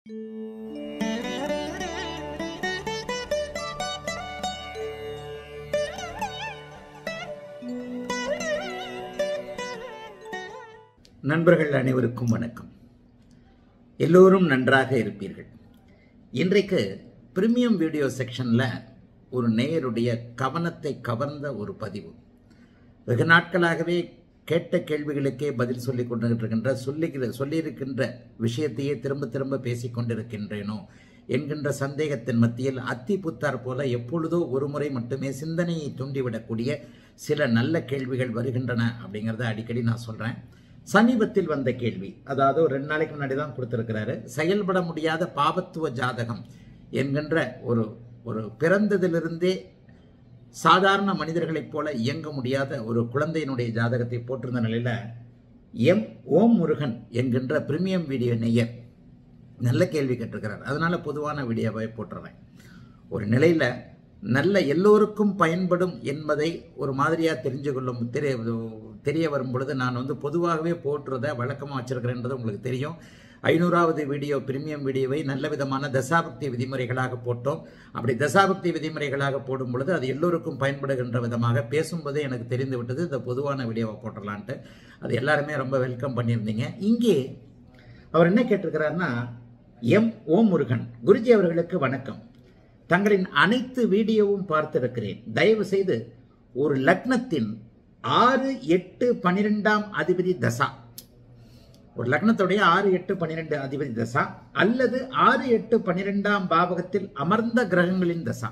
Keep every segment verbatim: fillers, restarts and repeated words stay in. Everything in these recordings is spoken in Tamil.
நண்பர்கள் அனைவருக்கும் வணக்கம். எல்லோரும் நன்றாக இருப்பீர்கள். இன்றைக்கு பிரீமியம் வீடியோ செக்ஷனில் ஒரு நேயருடைய கவனத்தை கவர்ந்த ஒரு பதிவு. வெகு நாட்களாகவே கேட்ட கேள்விகளுக்கே பதில் சொல்லிக் கொண்டிருக்கின்ற சொல்லிக்கிற சொல்லியிருக்கின்ற விஷயத்தையே திரும்ப திரும்ப பேசிக் கொண்டிருக்கின்றேனோ என்கின்ற சந்தேகத்தின் மத்தியில் அத்தி புத்தார் போல எப்பொழுதோ ஒரு முறை மட்டுமே சிந்தனையை தூண்டிவிடக்கூடிய சில நல்ல கேள்விகள் வருகின்றன அப்படிங்கிறத அடிக்கடி நான் சொல்கிறேன். சமீபத்தில் வந்த கேள்வி, அதாவது ஒரு ரெண்டு நாளைக்கு முன்னாடி தான் கொடுத்துருக்கிறாரு. செயல்பட முடியாத பாபத்துவ ஜாதகம் என்கின்ற ஒரு ஒரு பிறந்ததிலிருந்தே சாதாரண மனிதர்களைப் போல இயங்க முடியாத ஒரு குழந்தையினுடைய ஜாதகத்தை போட்டிருந்த நிலையில் எம் ஓம் முருகன் என்கின்ற பிரீமியம் வீடியோ நேயர் நல்ல கேள்வி கேட்டிருக்கிறார். அதனால பொதுவான வீடியோவை போட்டுறேன். ஒரு நிலையில் நல்ல எல்லோருக்கும் பயன்படும் என்பதை ஒரு மாதிரியாக தெரிஞ்சு கொள்ளும் தெரிய தெரிய வரும் பொழுது நான் வந்து பொதுவாகவே போட்டுறதை வழக்கமாக வச்சிருக்கிறேன்றது உங்களுக்கு தெரியும். ஐநூறாவது வீடியோ பிரீமியம் வீடியோவை நல்ல விதமான தசாபக்தி விதிமுறைகளாக போட்டோம். அப்படி தசாபக்தி விதிமுறைகளாக போடும் பொழுது அது எல்லோருக்கும் பயன்படுகின்ற விதமாக பேசும்போதே எனக்கு தெரிந்து விட்டது இந்த பொதுவான வீடியோவை போட்டுடலான்ட்டு. அது எல்லாருமே ரொம்ப வெல்கம் பண்ணியிருந்தீங்க. இங்கே அவர் என்ன கேட்டிருக்கிறாருன்னா, எம் ஓம் முருகன் குருஜி அவர்களுக்கு வணக்கம். தங்களின் அனைத்து வீடியோவும் பார்த்திருக்கிறேன். தயவு செய்து ஒரு லக்னத்தின் ஆறு எட்டு பனிரெண்டாம் அதிபதி தசா, ஒரு லக்னத்துடைய ஆறு எட்டு பனிரெண்டு அதிபதி தசா அல்லது ஆறு எட்டு பனிரெண்டாம் பாவகத்தில் அமர்ந்த கிரகங்களின் தசா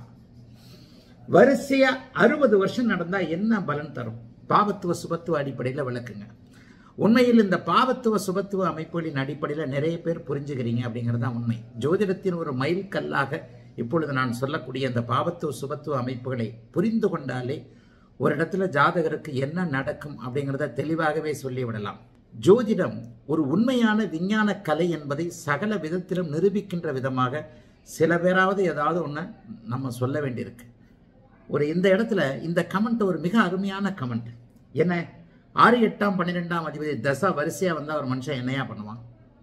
வரிசையா அறுபது வருஷம் நடந்தா என்ன பலன் தரும்? பாவத்துவ சுபத்துவ அடிப்படையில் விளக்குங்க. உண்மையில் இந்த பாவத்துவ சுபத்துவ அமைப்புகளின் அடிப்படையில் நிறைய பேர் புரிஞ்சுக்கிறீங்க அப்படிங்கிறது தான் உண்மை. ஜோதிடத்தின் ஒரு மைல் கல்லாக இப்பொழுது நான் சொல்லக்கூடிய இந்த பாவத்துவ சுபத்துவ அமைப்புகளை புரிந்து கொண்டாலே ஒரு இடத்துல ஜாதகருக்கு என்ன நடக்கும் அப்படிங்கிறத தெளிவாகவே சொல்லிவிடலாம். ஜோதிடம் ஒரு உண்மையான விஞ்ஞான கலை என்பதை சகல விதத்திலும் நிரூபிக்கின்ற விதமாக சில பேராவது ஏதாவது ஒன்று நம்ம சொல்ல வேண்டியிருக்கு. ஒரு இந்த இடத்துல இந்த கமெண்ட் ஒரு மிக அருமையான கமெண்ட். என்ன, ஆறு எட்டாம் பன்னிரெண்டாம் அதிபதி தசா வரிசையா வந்தால் ஒரு மனுஷன் என்னையா பண்ணுவான்?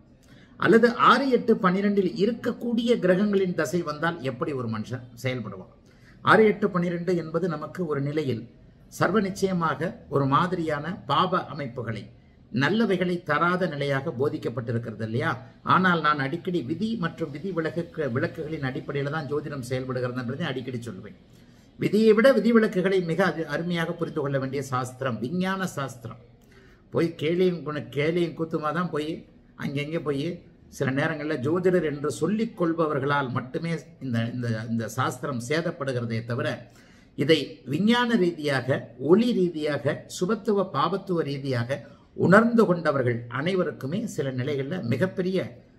அல்லது ஆறு எட்டு பன்னிரெண்டில் இருக்கக்கூடிய கிரகங்களின் தசை வந்தால் எப்படி ஒரு மனுஷன் செயல்படுவான்? ஆறு எட்டு பன்னிரெண்டு என்பது நமக்கு ஒரு நிலையில் சர்வ நிச்சயமாக ஒரு மாதிரியான பாப அமைப்புகளை நல்லவைகளை தராத நிலையாக போதிக்கப்பட்டிருக்கிறது இல்லையா? ஆனால் நான் அடிக்கடி விதி மற்றும் விதி விளக்கு விளக்குகளின் அடிப்படையில் தான் ஜோதிடம் செயல்படுகிறது என்பதை அடிக்கடி சொல்வேன். விதியை விட விதி விளக்குகளை மிக அருமையாக புரிந்து கொள்ள வேண்டிய சாஸ்திரம் விஞ்ஞான சாஸ்திரம். போய் கேலியும் கேலியும் கூத்துமா தான் போய் அங்கெங்கே போய் சில நேரங்களில் ஜோதிடர் என்று சொல்லிக் கொள்பவர்களால் மட்டுமே இந்த இந்த சாஸ்திரம் சேதப்படுகிறதே தவிர இதை விஞ்ஞான ரீதியாக ஒளி ரீதியாக சுபத்துவ பாபத்துவ ரீதியாக உணர்ந்து கொண்டவர்கள் அனைவருக்குமே சில நிலைகளில் மிகப்பெரிய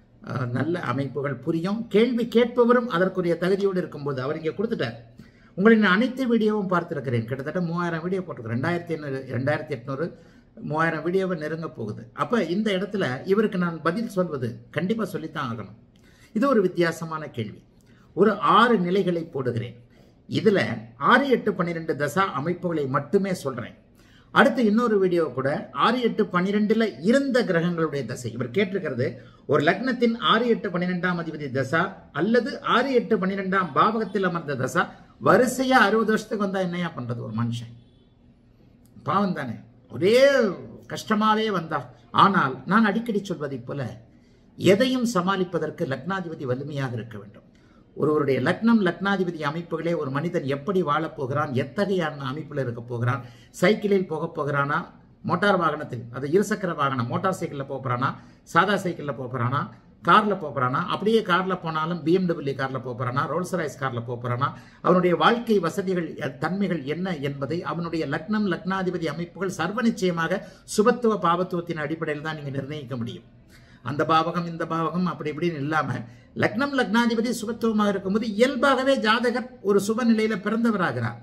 நல்ல அமைப்புகள் புரியும். கேள்வி கேட்பவரும் அதற்குரிய தகுதியோடு இருக்கும்போது அவர் இங்கே கொடுத்துட்டார். உங்களின் அனைத்து வீடியோவும் பார்த்துருக்கிறேன். கிட்டத்தட்ட மூவாயிரம் வீடியோ போட்டிருக்கிறேன். ரெண்டாயிரத்தி எண்ணூறு ரெண்டாயிரத்தி எட்நூறு மூவாயிரம் வீடியோவை நெருங்க போகுது. அப்போ இந்த இடத்துல இவருக்கு நான் பதில் சொல்வது கண்டிப்பாக சொல்லித்தான் ஆகணும். இது ஒரு வித்தியாசமான கேள்வி. ஒரு ஆறு நிலைகளை போடுகிறேன். இதில் ஆறு எட்டு பன்னிரெண்டு தசா அமைப்புகளை மட்டுமே சொல்கிறேன். அடுத்து இன்னொரு வீடியோ கூட ஆறு எட்டு பன்னிரெண்டில் இருந்த கிரகங்களுடைய தசை. இவர் கேட்டிருக்கிறது ஒரு லக்னத்தின் ஆறு எட்டு பன்னிரெண்டாம் அதிபதி தசா அல்லது ஆறு எட்டு பன்னிரெண்டாம் பாவகத்தில் அமர்ந்த தசா வரிசையா அறுபது வருஷத்துக்கு வந்தா என்னையா பண்றது? ஒரு மனுஷன் பாவம் தானே, ஒரே கஷ்டமாவே வந்தா. ஆனால் நான் அடிக்கடி சொல்வதை போல எதையும் சமாளிப்பதற்கு லக்னாதிபதி வலிமையாக இருக்க வேண்டும். ஒருவருடைய லக்னம் லக்னாதிபதி அமைப்புகளே ஒரு மனிதன் எப்படி வாழப்போகிறான், எத்தகைய அமைப்பில் இருக்க போகிறான், சைக்கிளில் போக போகிறானா, மோட்டார் வாகனத்தில், அது இருசக்கர வாகனம் மோட்டார் சைக்கிளில் போகிறானா, சாதா சைக்கிளில் போகிறானா, காரில் போகிறானா, அப்படியே காரில் போனாலும் பிஎம்டபிள்யூ காரில் போகிறானா, ரோல்ஸ் ராய்ஸ் காரில் போகிறானா, அவனுடைய வாழ்க்கை வசதிகள் தன்மைகள் என்ன என்பதை அவனுடைய லக்னம் லக்னாதிபதி அமைப்புகள் சர்வ நிச்சயமாக சுபத்துவ பாவத்துவத்தின் அடிப்படையில் தான் நீங்கள் நிர்ணயிக்க முடியும். அந்த பாவகம் இந்த பாவகம் அப்படி இப்படின்னு இல்லாம லக்னம் லக்னாதிபதி சுபத்துவமாக இருக்கும்போது இயல்பாகவே ஜாதகர் ஒரு சுப நிலையில பிறந்தவராகிறார்.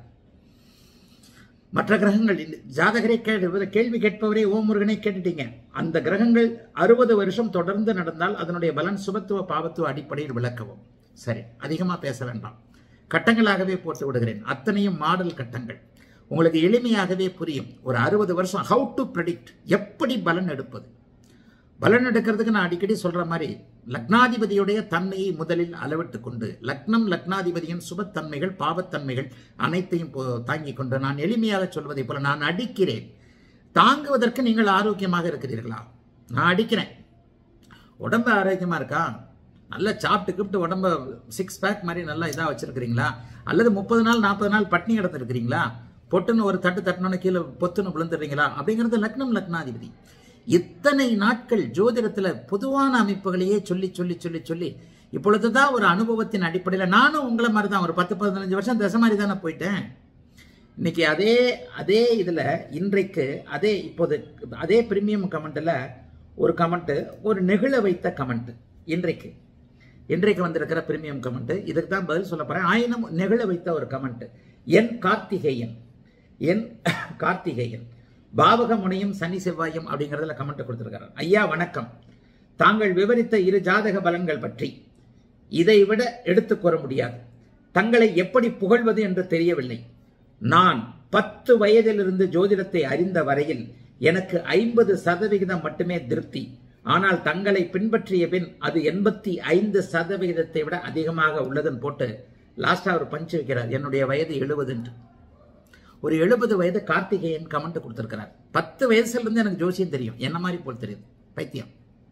மற்ற கிரகங்கள் ஜாதகரை கேள்வி கேட்பவரே ஓம் முருகனை கேட்டுட்டீங்க. அந்த கிரகங்கள் அறுபது வருஷம் தொடர்ந்து நடந்தால் அதனுடைய பலன் சுபத்துவ பாவத்துவ அடிப்படையில் விளக்கவும். சரி, அதிகமா பேச வேண்டாம், கட்டங்களாகவே போட்டு விடுகிறேன். அத்தனையும் மாடல் கட்டங்கள் உங்களுக்கு எளிமையாகவே புரியும். ஒரு அறுபது வருஷம் ஹவு டு ப்ரெடிக்ட், எப்படி பலன் எடுப்பது. பலன் எடுக்கிறதுக்கு நான் அடிக்கடி சொல்ற மாதிரி லக்னாதிபதியுடைய தன்மையை முதலில் அளவிட்டு கொண்டு லக்னம் லக்னாதிபதியின் சுபத்தன்மைகள் பாவத்தன்மைகள் அனைத்தையும் தாங்கிக் கொண்டு நான் எளிமையாக சொல்வதை போல நான் அடிக்கிறேன். தாங்குவதற்கு நீங்கள் ஆரோக்கியமாக இருக்கிறீர்களா? நான் அடிக்கிறேன். உடம்பு ஆரோக்கியமா இருக்கா? நல்லா சாப்பிட்டு கிப்ட்டு உடம்ப சிக்ஸ் பேக் மாதிரி நல்லா இதாக வச்சிருக்கிறீங்களா? அல்லது முப்பது நாள் நாற்பது நாள் பட்னி கிடந்துருக்கிறீங்களா? பொட்டுன்னு ஒரு தட்டு தட்டினோன்னு கீழே பொத்துன்னு விழுந்துடுறீங்களா? அப்படிங்கிறது லக்னம் லக்னாதிபதி. இத்தனை நாட்கள் ஜோதிடத்துல பொதுவான அமைப்புகளையே சொல்லி சொல்லி சொல்லி சொல்லி இப்பொழுதுதான் ஒரு அனுபவத்தின் அடிப்படையில் நானும் உங்களை மாதிரி தான் ஒரு பத்து பதினஞ்சு வருஷம் தசை மாதிரி தானே போயிட்டேன். இன்னைக்கு அதே அதே இதுல இன்றைக்கு அதே இப்போது அதே பிரீமியம் கமெண்ட்ல ஒரு கமெண்ட், ஒரு நெகிழ வைத்த கமெண்ட் இன்றைக்கு இன்றைக்கு வந்திருக்கிற பிரீமியம் கமெண்ட். இதுக்கு தான் பதில் சொல்ல போறேன். ஆயினும் நெகிழ வைத்த ஒரு comment. N Karthikeyan N Karthikeyan பாவக முனையும் சனி செவ்வாயும் அப்படிங்கிறதுல கமெண்ட் கொடுத்திருக்காரு. ஐயா வணக்கம். தாங்கள் விவரித்த இரு ஜாதக பலன்கள் பற்றி இதை விட எடுத்துக் கூற முடியாது. தங்களை எப்படி புகழ்வது என்று தெரியவில்லை. நான் பத்து வயதிலிருந்து ஜோதிடத்தை அறிந்த வரையில் எனக்கு ஐம்பது சதவிகிதம் மட்டுமே திருப்தி. ஆனால் தங்களை பின்பற்றிய பின் அது எண்பத்தி ஐந்து சதவிகிதத்தை விட அதிகமாக உள்ளதுன்னு போட்டு லாஸ்டா ஒரு பஞ்சு வைக்கிறார். என்னுடைய வயது எழுபது என்று. ஒரு எழுபது வயது கார்த்திகேயன் கமெண்ட் கொடுத்திருக்கிறார். பத்து வயசுல இருந்து எனக்கு ஜோசியம் தெரியும். என்ன மாதிரி போல் தெரியுது பைத்தியம்.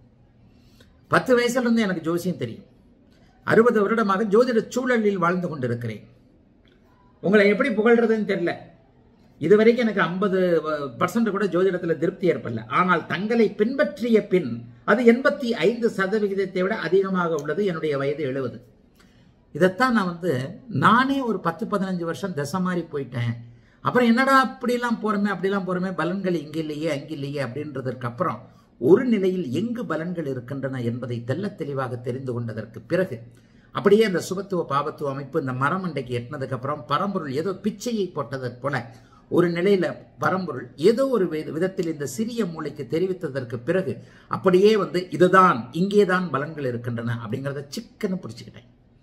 பத்து வயசுல இருந்து எனக்கு ஜோசியம் தெரியும். அறுபது வருடமாக ஜோதிட சூழலில் வாழ்ந்து கொண்டிருக்கிறேன். உங்களை எப்படி புகழ்றதுன்னு தெரியல. இதுவரைக்கும் எனக்கு ஐம்பது பர்சன்ட் கூட ஜோதிடத்தில் திருப்தி ஏற்படல. ஆனால் தங்களை பின்பற்றிய பின் அது எண்பத்தி ஐந்து சதவிகிதத்தை விட அதிகமாக உள்ளது. என்னுடைய வயது எழுபது. இதைத்தான் நான் வந்து நானே ஒரு பத்து பதினஞ்சு வருஷம் தசை மாதிரி போயிட்டேன். அப்புறம் என்னடா அப்படிலாம் போறமே அப்படிலாம் போறமே பலன்கள் இங்கே இல்லையே அங்கே இல்லையே அப்படின்றதற்கு அப்புறம் ஒரு நிலையில் எங்கு பலன்கள் இருக்கின்றன என்பதை தெல்ல தெளிவாக தெரிந்து கொண்டதற்கு பிறகு அப்படியே அந்த சுபத்துவ பாபத்துவ அமைப்பு இந்த மரமண்டைக்கு எட்டினதுக்கு அப்புறம் பரம்பொருள் ஏதோ பிச்சையை போட்டதற்கு போல ஒரு நிலையில பரம்பொருள் ஏதோ ஒரு விதத்தில் இந்த சிறிய மூளைக்கு தெரிவித்ததற்கு பிறகு அப்படியே வந்து இதுதான் இங்கேதான் பலன்கள் இருக்கின்றன அப்படிங்கிறத சிக்கன்னு பிடிச்சுக்கிட்டேன்.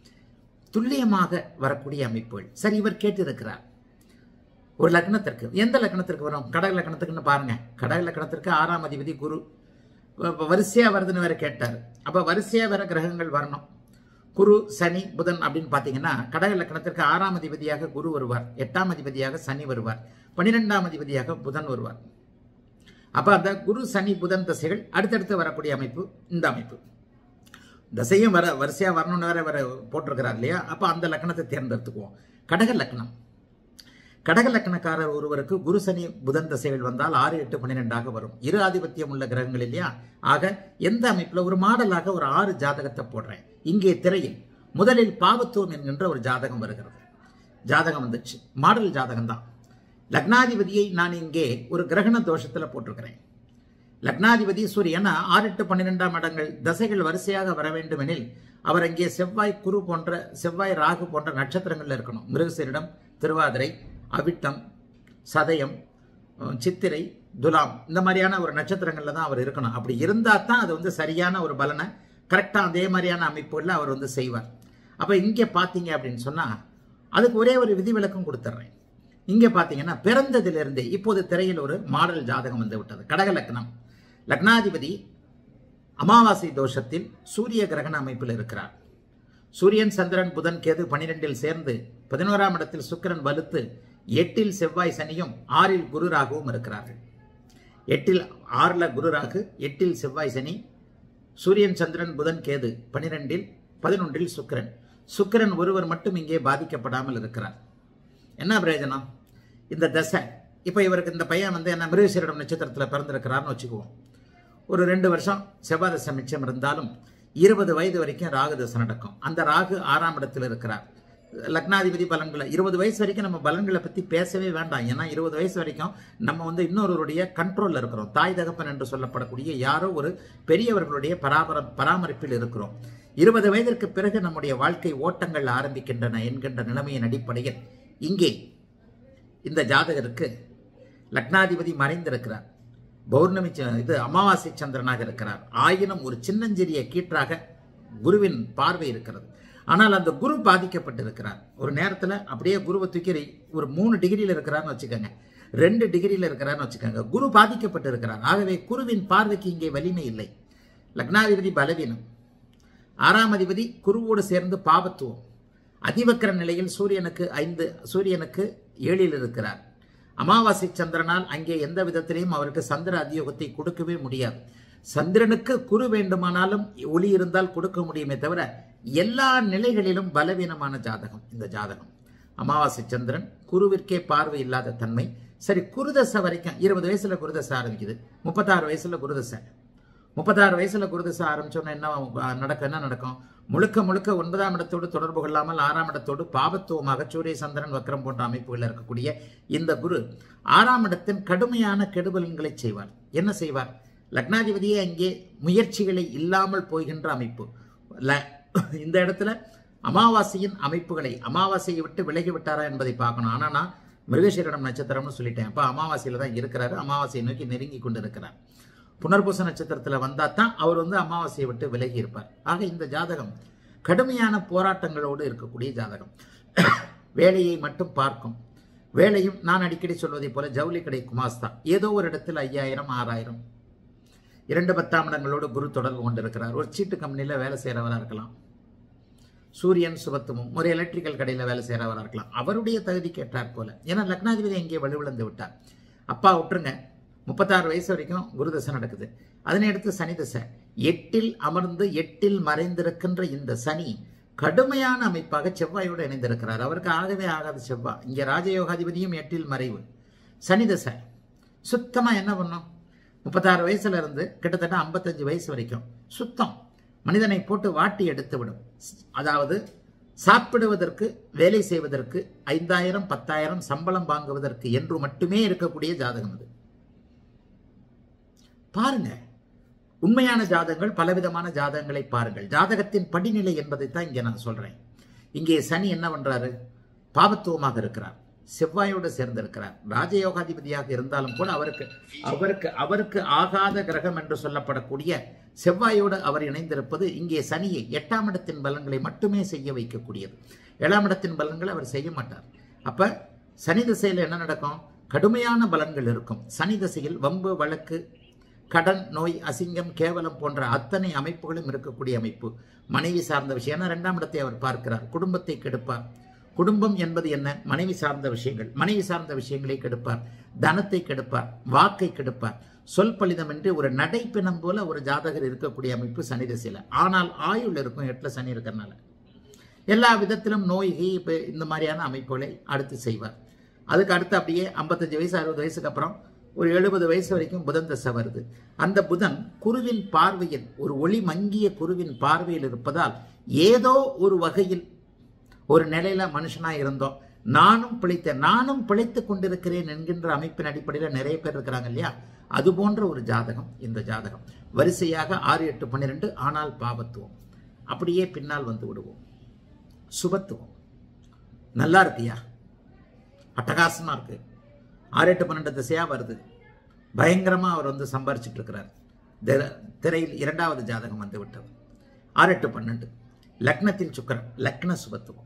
துல்லியமாக வரக்கூடிய அமைப்புகள். சரி, இவர் கேட்டிருக்கிறார் ஒரு லக்னத்திற்கு. எந்த லக்னத்திற்கு வரும்? கடக லக்னத்துக்குன்னு பாருங்க. கடக லக்னத்திற்கு ஆறாம் அதிபதி குரு. வரிசையா வருதுன்னு வேற கேட்டார். அப்ப வரிசையா வேற கிரகங்கள் வரணும். குரு சனி புதன் அப்படின்னு பாத்தீங்கன்னா கடக லக்னத்திற்கு ஆறாம் அதிபதியாக குரு வருவார், எட்டாம் அதிபதியாக சனி வருவார், பனிரெண்டாம் அதிபதியாக புதன் வருவார். அப்ப அந்த குரு சனி புதன் தசைகள் அடுத்தடுத்து வரக்கூடிய அமைப்பு இந்த அமைப்பு. தசையும் வர வரிசையா வரணும்னு வேற வர போட்டிருக்கிறார் இல்லையா? அப்ப அந்த லக்னத்தை தேர்ந்தெடுத்துக்குவோம். கடக லக்னம். கடக லக்னக்காரர் ஒருவருக்கு குரு சனி புதன் தசைகள் வந்தால் ஆறு எட்டு பன்னிரெண்டாக வரும். இரு ஆதிபத்தியம் உள்ள கிரகங்கள் இல்லையா? ஆக எந்த அமைப்புல ஒரு மாடலாக ஒரு ஆறு ஜாதகத்தை போடுறேன். இங்கே திரையில் முதலில் பாவத்துவம் என்கின்ற ஒரு ஜாதகம் வருகிறது. ஜாதகம் வந்துச்சு, மாடல் ஜாதகம் தான். லக்னாதிபதியை நான் இங்கே ஒரு கிரகண தோஷத்துல போட்டிருக்கிறேன். லக்னாதிபதி சூரியன் ஆறு எட்டு பன்னிரெண்டாம் இடங்கள் தசைகள் வரிசையாக வர வேண்டும் எனில் அவர் அங்கே செவ்வாய் குரு போன்ற செவ்வாய் ராகு போன்ற நட்சத்திரங்கள்ல இருக்கணும். மிருகசீரிடம், திருவாதிரை, அவிட்டம், சதயம், சித்திரை, துலாம் இந்த மாதிரியான ஒரு நட்சத்திரங்கள்ல தான் அவர் இருக்கணும். அப்படி இருந்தா தான் அது வந்து சரியான ஒரு பலனை கரெக்டா அதே மாதிரியான அமைப்புகள்ல அவர் வந்து செய்வார். அப்ப இங்க பாத்தீங்க அப்படின்னு சொன்னா அதுக்கு ஒரே ஒரு விதிவிலக்கும் கொடுத்துட்றேன். இங்க பாத்தீங்கன்னா பிறந்ததிலிருந்தே இப்போது திரையில் ஒரு மாடல் ஜாதகம் வந்து விட்டது. கடக லக்னம். லக்னாதிபதி அமாவாசை தோஷத்தில் சூரிய கிரகண அமைப்பில் இருக்கிறார். சூரியன் சந்திரன் புதன் கேது பனிரெண்டில் சேர்ந்து பதினோராம் இடத்தில் சுக்கிரன் வலுத்து எட்டில் செவ்வாய் சனியும் ஆறில் குரு ராகுவும் இருக்கிறார்கள். எட்டில் ஆறுல குரு ராகு, எட்டில் செவ்வாய் சனி, சூரியன் சந்திரன் புதன் கேது பனிரெண்டில் பதினொன்றில் சுக்கிரன். சுக்கிரன் ஒருவர் மட்டும் இங்கே பாதிக்கப்படாமல் இருக்கிறார். என்ன பிரயோஜனம்? இந்த தசை இப்ப இவருக்கு இந்த பையன் வந்து என்ன மிருகசீரிடம் நட்சத்திரத்தில் பிறந்திருக்கிறார்னு வச்சுக்குவோம். ஒரு ரெண்டு வருஷம் செவ்வாய் தசை மிச்சம் இருந்தாலும் இருபது வயது வரைக்கும் ராகு தசை நடக்கும். அந்த ராகு ஆறாம் இடத்தில் இருக்கிறார். லக்னாதிபதி பலன்களை இருபது வயசு வரைக்கும் நம்ம பலன்களை பத்தி பேசவே வேண்டாம். ஏன்னா இருபது வயசு வரைக்கும் நம்ம வந்து இன்னொருவருடைய கண்ட்ரோல்ல இருக்கிறோம். தாய் தகப்பன் என்று சொல்லப்படக்கூடிய யாரோ ஒரு பெரியவர்களுடைய பராமர பராமரிப்பில் இருக்கிறோம். இருபது வயதிற்கு பிறகு நம்முடைய வாழ்க்கை ஓட்டங்கள் ஆரம்பிக்கின்றன என்கின்ற நிலைமையின் அடிப்படையில் இங்கே இந்த ஜாதகருக்கு லக்னாதிபதி மறைந்திருக்கிறார். பௌர்ணமி இது அமாவாசை சந்திரனாக இருக்கிறார். ஆயினும் ஒரு சின்னஞ்சிறிய கீற்றாக குருவின் பார்வை இருக்கிறது. ஆனால் அந்த குரு பாதிக்கப்பட்டிருக்கிறார். ஒரு நேரத்தில் அப்படியே குருவை தூக்கி ஒரு மூணு டிகிரியில் இருக்கிறார்னு வச்சுக்கோங்க, ரெண்டு டிகிரியில் இருக்கிறார்னு வச்சுக்கோங்க. குரு பாதிக்கப்பட்டிருக்கிறார். ஆகவே குருவின் பார்வைக்கு இங்கே வலிமை இல்லை. லக்னாதிபதி பலவீனம், ஆறாம் அதிபதி குருவோடு சேர்ந்து பாவத்துவம், அதிவக்கர நிலையில் சூரியனுக்கு ஐந்து சூரியனுக்கு ஏழில் இருக்கிறார். அமாவாசை சந்திரனால் அங்கே எந்த விதத்திலையும் அவருக்கு சந்திர அதியோகத்தை கொடுக்கவே முடியாது. சந்திரனுக்கு குரு வேண்டுமானாலும் ஒளி இருந்தால் கொடுக்க முடியுமே தவிர எல்லா நிலைகளிலும் பலவீனமான ஜாதகம் இந்த ஜாதகம். அமாவாசை சந்திரன், குருவிற்கே பார்வை இல்லாத தன்மை. சரி, குருதசை வரைக்கும் இருபது வயசுல குருதசை ஆரம்பிக்குது, முப்பத்தாறு வயசுல குருதசை முப்பத்தாறு வயசுல குருதசை ஆரம்பிச்சோன்னா என்ன நடக்கும் என்ன நடக்கும் முழுக்க முழுக்க ஒன்பதாம் இடத்தோடு தொடர்பு கொள்ளாமல் ஆறாம் இடத்தோடு பாவத்துவமாக சூரிய சந்திரன் வக்ரம் போன்ற அமைப்புகள் இருக்கக்கூடிய இந்த குரு ஆறாம் இடத்தின் கடுமையான கெடுபலன்களை செய்வார். என்ன செய்வார்? லக்னாதிபதியே அங்கே முயற்சிகளை இல்லாமல் போகின்ற அமைப்பு. இந்த இடத்துல அமாவாசையின் அமைப்புகளை அமாவாசையை விட்டு விலகி விட்டாரா என்பதை பார்க்கணும். ஆனால் நான் மிருகசீரிடம் நட்சத்திரம்னு சொல்லிட்டேன். அப்போ அமாவாசையில் தான் இருக்கிறாரு, அமாவாசையை நோக்கி நெருங்கி கொண்டு இருக்கிறார். புனர்பூச நட்சத்திரத்தில் வந்தால் தான் அவர் வந்து அமாவாசையை விட்டு விலகி இருப்பார். ஆக இந்த ஜாதகம் கடுமையான போராட்டங்களோடு இருக்கக்கூடிய ஜாதகம். வேலையை மட்டும் பார்க்கும். வேலையும் நான் அடிக்கடி சொல்வதை போல ஜவுளி கடை குமாஸ்தா, ஏதோ ஒரு இடத்தில் ஐயாயிரம் ஆறாயிரம் இரண்டு பத்தாம் இடங்களோடு குரு தொடர்பு கொண்டிருக்கிறார். ஒரு சீட்டு கம்பெனியில் வேலை செய்கிறவராக இருக்கலாம், சூரியன் சுபத்துவம் ஒரு எலக்ட்ரிக்கல் கடையில் வேலை செய்கிறவராக இருக்கலாம். அவருடைய தகுதி கேட்டார் போல. ஏன்னா லக்னாதிபதி எங்கே வலுவிழந்து விட்டார். அப்பா விட்டுருங்க, முப்பத்தாறு வயசு வரைக்கும் குருதசை நடக்குது. அதனை அடுத்து சனி தசை. எட்டில் அமர்ந்து எட்டில் மறைந்திருக்கின்ற இந்த சனி கடுமையான அமைப்பாக செவ்வாயோடு இணைந்திருக்கிறார். அவருக்கு ஆகவே ஆகாத செவ்வாய். இங்கே ராஜயோகாதிபதியும் எட்டில் மறைவு. சனி தசை சுத்தமா என்ன பண்ணும்? முப்பத்தாறு வயசுல இருந்து கிட்டத்தட்ட ஐம்பத்தஞ்சு வயசு வரைக்கும் சுத்தம் மனிதனை போட்டு வாட்டி எடுத்து விடும். அதாவது சாப்பிடுவதற்கு, வேலை செய்வதற்கு, ஐந்தாயிரம் பத்தாயிரம் சம்பளம் வாங்குவதற்கு என்று மட்டுமே இருக்கக்கூடிய ஜாதகம் அது. பாருங்க, உண்மையான ஜாதகங்கள், பலவிதமான ஜாதகங்களை பாருங்கள். ஜாதகத்தின் படிநிலை என்பதைத்தான் இங்கே நான் சொல்றேன். இங்கே சனி என்ன பண்றாரு? பாவத்துவமாக இருக்கிறார், செவ்வாயோடு சேர்ந்திருக்கிறார். ராஜயோகாதிபதியாக இருந்தாலும் கூட அவருக்கு அவருக்கு அவருக்கு ஆகாத கிரகம் என்று சொல்லப்படக்கூடிய செவ்வாயோடு அவர் இணைந்திருப்பது இங்கே சனியை எட்டாம் இடத்தின் பலன்களை மட்டுமே செய்ய வைக்கக்கூடியது. ஏழாம் இடத்தின் பலன்களை அவர் செய்ய மாட்டார். அப்ப சனி திசையில் என்ன நடக்கும்? கடுமையான பலன்கள் இருக்கும். சனி திசையில் வம்பு, வழக்கு, கடன், நோய், அசிங்கம், கேவலம் போன்ற அத்தனை அமைப்புகளும் இருக்கக்கூடிய அமைப்பு. மனைவி சார்ந்த விஷயம். ஏன்னா இரண்டாம் இடத்தை அவர் பார்க்கிறார். குடும்பத்தை கெடுப்பார். குடும்பம் என்பது என்ன? மனைவி சார்ந்த விஷயங்கள். மனைவி சார்ந்த விஷயங்களை கெடுப்பார், தனத்தை கெடுப்பார், வாக்கை கெடுப்பார். சொல் பலிதம் என்று ஒரு நடைப்பினம் போல ஒரு ஜாதகர் இருக்கக்கூடிய அமைப்பு சனி திசையில. ஆனால் ஆயுள் இருக்கும், எட்டுல சனி இருக்கிறனால எல்லா விதத்திலும் நோய் இந்த மாதிரியான அமைப்புகளை அடுத்து செய்வார். அதுக்கு அடுத்து அப்படியே ஐம்பத்தஞ்சு வயசு அறுபது வயசுக்கு அப்புறம் ஒரு எழுபது வயசு வரைக்கும் புதன் தசை வருது. அந்த புதன் குருவின் பார்வையில், ஒரு ஒளி மங்கிய குருவின் பார்வையில் இருப்பதால் ஏதோ ஒரு வகையில் ஒரு நிலையில மனுஷனா இருந்தோம், நானும் பிழைத்தேன், நானும் பிழைத்துக் கொண்டிருக்கிறேன் என்கின்ற அமைப்பின் அடிப்படையில் நிறைய பேர் இருக்கிறாங்க இல்லையா? அது போன்ற ஒரு ஜாதகம் இந்த ஜாதகம். வரிசையாக ஆறு எட்டு பன்னிரெண்டு. ஆனால் பாவத்துவம் அப்படியே பின்னால் வந்து விடுவோம். சுபத்துவம் நல்லா இருக்கியா? அட்டகாசமா இருக்கு. ஆறு எட்டு பன்னெண்டு திசையா வருது. பயங்கரமா அவர் வந்து சம்பாரிச்சுட்டு இருக்கிறார். திரையில் இரண்டாவது ஜாதகம் வந்து விட்டது. ஆறு எட்டு பன்னெண்டு. லக்னத்தில் சுக்கிரன், லக்ன சுபத்துவம்.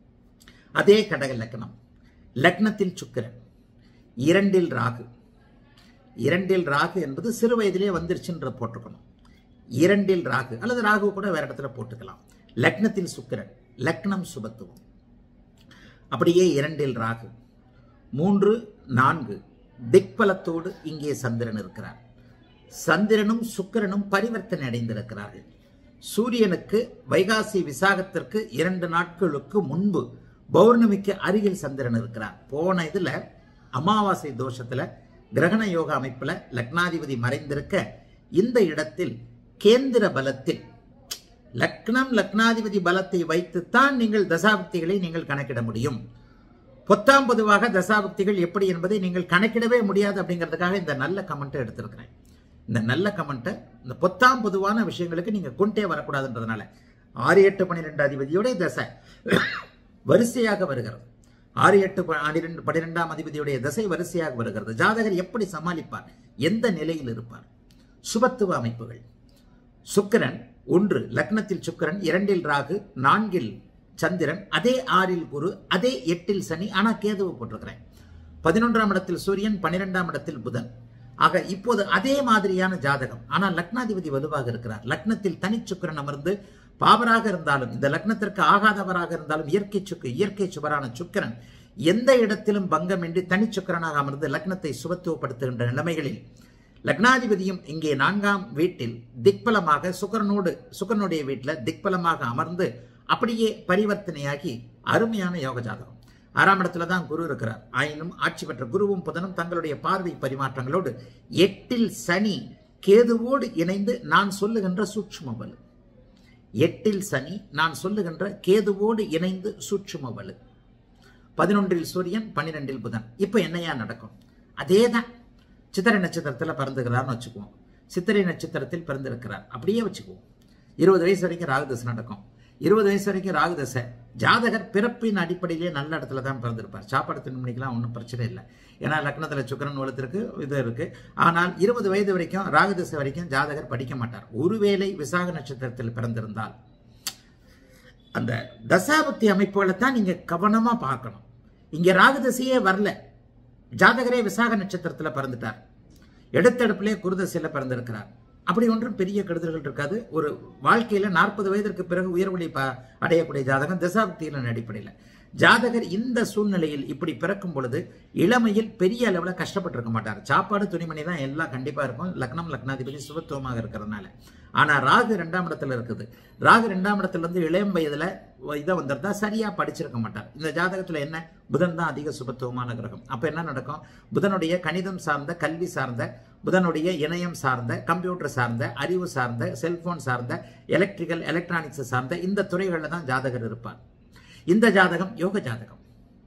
அதே கடக லக்னம், லக்னத்தில் சுக்கிரன், இரண்டில் ராகு. இரண்டில் ராகு என்பது சிறு வயதிலே வந்துருச்சுன்ற போட்டுக்கணும். இரண்டில் ராகு அல்லது ராகு கூட வேற இடத்துல போட்டுக்கலாம். லக்னத்தில் சுக்கிரன், லக்னம் சுபத்துவம். அப்படியே இரண்டில் ராகு. மூன்று நான்கு திக்பலத்தோடு இங்கே சந்திரன் இருக்கிறார். சந்திரனும் சுக்கிரனும் பரிவர்த்தனை அடைந்திருக்கிறார்கள். சூரியனுக்கு வைகாசி விசாகத்திற்கு இரண்டு நாட்களுக்கு முன்பு பௌர்ணமிக்கு அருகில் சந்திரன் இருக்கிறார். போன இதுல அமாவாசை தோஷத்துல கிரகண யோக அமைப்புல லக்னாதிபதி மறைந்திருக்க இந்த இடத்தில் கேந்திர பலத்தில் லக்னம் லக்னாதிபதி பலத்தை வைத்துத்தான் நீங்கள் தசாபக்திகளை நீங்கள் கணக்கிட முடியும். பொத்தாம் பொதுவாக தசாபக்திகள் எப்படி என்பதை நீங்கள் கணக்கிடவே முடியாது. அப்படிங்கிறதுக்காக இந்த நல்ல கமெண்ட்டை எடுத்திருக்கிறேன். இந்த நல்ல கமெண்ட்டை இந்த பொத்தாம் பொதுவான விஷயங்களுக்கு நீங்க கொண்டே வரக்கூடாதுன்றதுனால ஆறு எட்டு பன்னிரெண்டு அதிபதியோட தசை வரிசையாக வருகிறது. ஆறு எட்டு பன்னிரெண்டு பன்னிரெண்டாம் அதிபதியுடைய தசை வரிசையாக வருகிறது. ஜாதகர் எப்படி சமாளிப்பார்? எந்த நிலையில் இருப்பார்? சுபத்துவ அமைப்புகள். சுக்கிரன் ஒன்று, லக்னத்தில் சுக்கிரன், இரண்டில் ராகு, நான்கில் சந்திரன், அதே ஆறில் குரு, அதே எட்டில் சனி. ஆனா கேதுவை போட்டிருக்கிறேன். பதினொன்றாம் இடத்தில் சூரியன், பன்னிரெண்டாம் இடத்தில் புதன். ஆக இப்போது அதே மாதிரியான ஜாதகம், ஆனால் லக்னாதிபதி வலுவாக இருக்கிறார். லக்னத்தில் தனிச்சுக்கிரன் அமர்ந்து பாவராக இருந்தாலும், இந்த லக்னத்திற்கு ஆகாதவராக இருந்தாலும், இயற்கை சுக்கு இயற்கை சுவரான சுக்கிரன் எந்த இடத்திலும் பங்கமின்றி தனிச்சுக்கிரனாக அமர்ந்து லக்னத்தை சுபத்துவப்படுத்துகின்ற நிலைமைகளில் லக்னாதிபதியும் இங்கே நான்காம் வீட்டில் திக்பலமாக சுக்கரனோடு சுக்கரனுடைய வீட்டில் திக்பலமாக அமர்ந்து அப்படியே பரிவர்த்தனையாகி அருமையான யோக ஜாதகம். ஆறாம் இடத்துல தான் குரு இருக்கிறார். ஆயினும் ஆட்சி பெற்ற குருவும் புதனும் தங்களுடைய பார்வை பரிமாற்றங்களோடு எட்டில் சனி கேதுவோடு இணைந்து நான் சொல்லுகின்ற சூட்சும வலு, எட்டில் சனி நான் சொல்லுகின்ற கேதுவோடு இணைந்து சூட்சும வலு, பதினொன்றில் சூரியன் பன்னிரெண்டில் புதன். இப்போ என்னையா நடக்கும்? அதே தான். சித்திரை நட்சத்திரத்தில் பிறந்துகிறார்னு வச்சுக்குவோம், சித்திரை நட்சத்திரத்தில் பிறந்திருக்கிறார் அப்படியே வச்சுக்குவோம். இருபது வயசு வரைக்கும் ராகுதசை நடக்கும். இருபது வயசு வரைக்கும் ராகுதசை. ஜாதகர் பிறப்பின் அடிப்படையிலே நல்ல இடத்துல தான் பிறந்திருப்பார். சாப்பாடு தின்மணிக்கெல்லாம் ஒன்றும் பிரச்சனை இல்லை, ஏன்னா லக்னத்தில் சுக்கிரன் வளர்த்துருக்கு, இது இருக்கு. ஆனால் இருபது வயது வரைக்கும் ராகுதசை வரைக்கும் ஜாதகர் படிக்க மாட்டார். ஒருவேளை விசாக நட்சத்திரத்தில் பிறந்திருந்தால் அந்த தசாபக்தி அமைப்புகளை தான் நீங்க கவனமா பார்க்கணும். இங்க ராகுதசையே வரல, ஜாதகரே விசாக நட்சத்திரத்தில் பிறந்துட்டார், எடுத்தடுப்பிலே குருதசையில் பிறந்திருக்கிறார். அப்படி ஒன்றும் பெரிய கெடுதல்கள் இருக்காது. ஒரு வாழ்க்கையில நாற்பது வயதிற்கு பிறகு உயர்வழி அடையக்கூடிய ஜாதகம் தசாபக்தியின் அடிப்படையில். ஜாதகர் இந்த சூழ்நிலையில் இப்படி பிறக்கும் பொழுது இளமையில் பெரிய அளவில் கஷ்டப்பட்டிருக்க மாட்டார். சாப்பாடு துணிமணி தான் எல்லாம் கண்டிப்பா இருக்கும், லக்னம் லக்னாதிபதி சுபத்துவமாக இருக்கிறதுனால. ஆனா ராகு இரண்டாம் இடத்துல இருக்குது. ராகு இரண்டாம் இடத்துல இருந்து இளம் வயதுல இதை வந்திருந்தா சரியா படிச்சிருக்க மாட்டார். இந்த ஜாதகத்துல என்ன, புதன் தான் அதிக சுபத்துவமான கிரகம். அப்ப என்ன நடக்கும்? புதனுடைய கணிதம் சார்ந்த, கல்வி சார்ந்த, புதனுடைய இணையம் சார்ந்த, கம்ப்யூட்டர் சார்ந்த, அறிவு சார்ந்த, செல்போன் சார்ந்த, எலக்ட்ரிக்கல் எலக்ட்ரானிக்ஸ் சார்ந்த இந்த துறைகளில் தான் ஜாதகர் இருப்பார். இந்த ஜாதகம் யோக ஜாதகம்.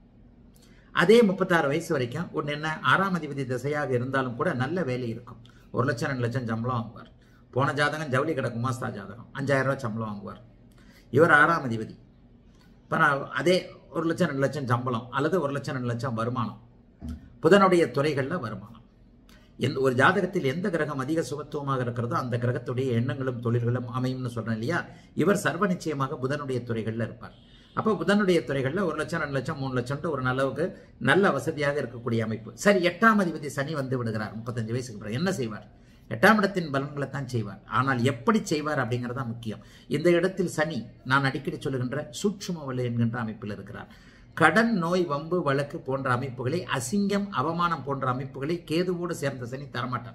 அதே முப்பத்தாறு வயசு வரைக்கும் ஒன்று என்ன, ஆறாம் அதிபதி திசையாக இருந்தாலும் கூட நல்ல வேலை இருக்கும். ஒரு லட்சம் ரெண்டு லட்சம் சம்பளம் வாங்குவார். போன ஜாதகம் ஜவுளி கடை குமாஸ்தா ஜாதகம், அஞ்சாயிரம் ரூபாய் சம்பளம் வாங்குவார். இவர் ஆறாம் அதிபதி. இப்போ நான் அதே ஒரு லட்சம் ரெண்டு லட்சம் சம்பளம் அல்லது ஒரு லட்சம் ரெண்டு லட்சம் வருமானம், புதனுடைய துறைகளில் வருமானம். எந்த ஒரு ஜாதகத்தில் எந்த கிரகம் அதிக சுபத்துவமாக இருக்கிறதோ அந்த கிரகத்துடைய எண்ணங்களும் தொழில்களும் அமையும்னு சொல்றேன் இல்லையா. இவர் சர்வ நிச்சயமாக புதனுடைய துறைகளில் இருப்பார். அப்போ புதனுடைய துறைகளில் ஒரு லட்சம் ரெண்டு லட்சம் மூணு லட்சம் ஒரு நல்லவுக்கு நல்ல வசதியாக இருக்கக்கூடிய அமைப்பு. சரி, எட்டாம் அதிபதி சனி வந்து விடுகிறார் முப்பத்தஞ்சு வயசுக்கு பிறகு. என்ன செய்வார்? எட்டாம் இடத்தின் பலன்களை தான் செய்வார். ஆனால் எப்படி செய்வார் அப்படிங்கிறதா முக்கியம். இந்த இடத்தில் சனி நான் அடிக்கடி சொல்லுகின்ற சூட்சும வலு என்கின்ற அமைப்பில் இருக்கிறார். கடன், நோய், வம்பு, வழக்கு போன்ற அமைப்புகளை, அசிங்கம், அவமானம் போன்ற அமைப்புகளை கேதுவோடு சேர்ந்த சனி தரமாட்டார்.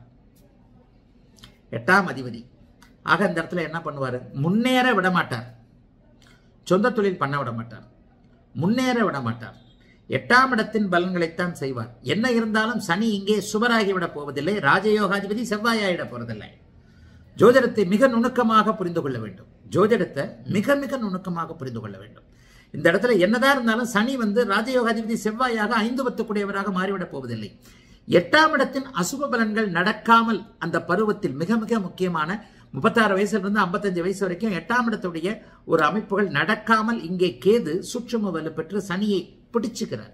எட்டாம் அதிபதி. ஆக இந்த இடத்துல என்ன பண்ணுவார்? முன்னேற விட மாட்டார், சொந்த தொழில் பண்ண விட மாட்டார், முன்னேற விட மாட்டார். எட்டாம் இடத்தின் பலன்களைத்தான் செய்வார். என்ன இருந்தாலும் சனி இங்கே சுபராகிவிட போவதில்லை, ராஜயோகாதிபதி செவ்வாயாயிட போறதில்லை. ஜோதிடத்தை மிக நுணுக்கமாக புரிந்து கொள்ள வேண்டும். ஜோதிடத்தை மிக மிக நுணுக்கமாக புரிந்து கொள்ள வேண்டும். இந்த இடத்துல என்னதான் இருந்தாலும் சனி வந்து ராஜயோகாதிபதி செவ்வாயாக ஐந்து பத்துக்குடையவராக மாறிவிடப் போவதில்லை. எட்டாம் இடத்தின் அசுப பலன்கள் நடக்காமல் அந்த பருவத்தில் மிக மிக முக்கியமான முப்பத்தாறு வயசுல இருந்து ஐம்பத்தஞ்சு வயசு வரைக்கும் எட்டாம் இடத்துடைய ஒரு அமைப்புகள் நடக்காமல் இங்கே கேது சூட்சும வலு பெற்று சனியை பிடிச்சுக்கிறார்.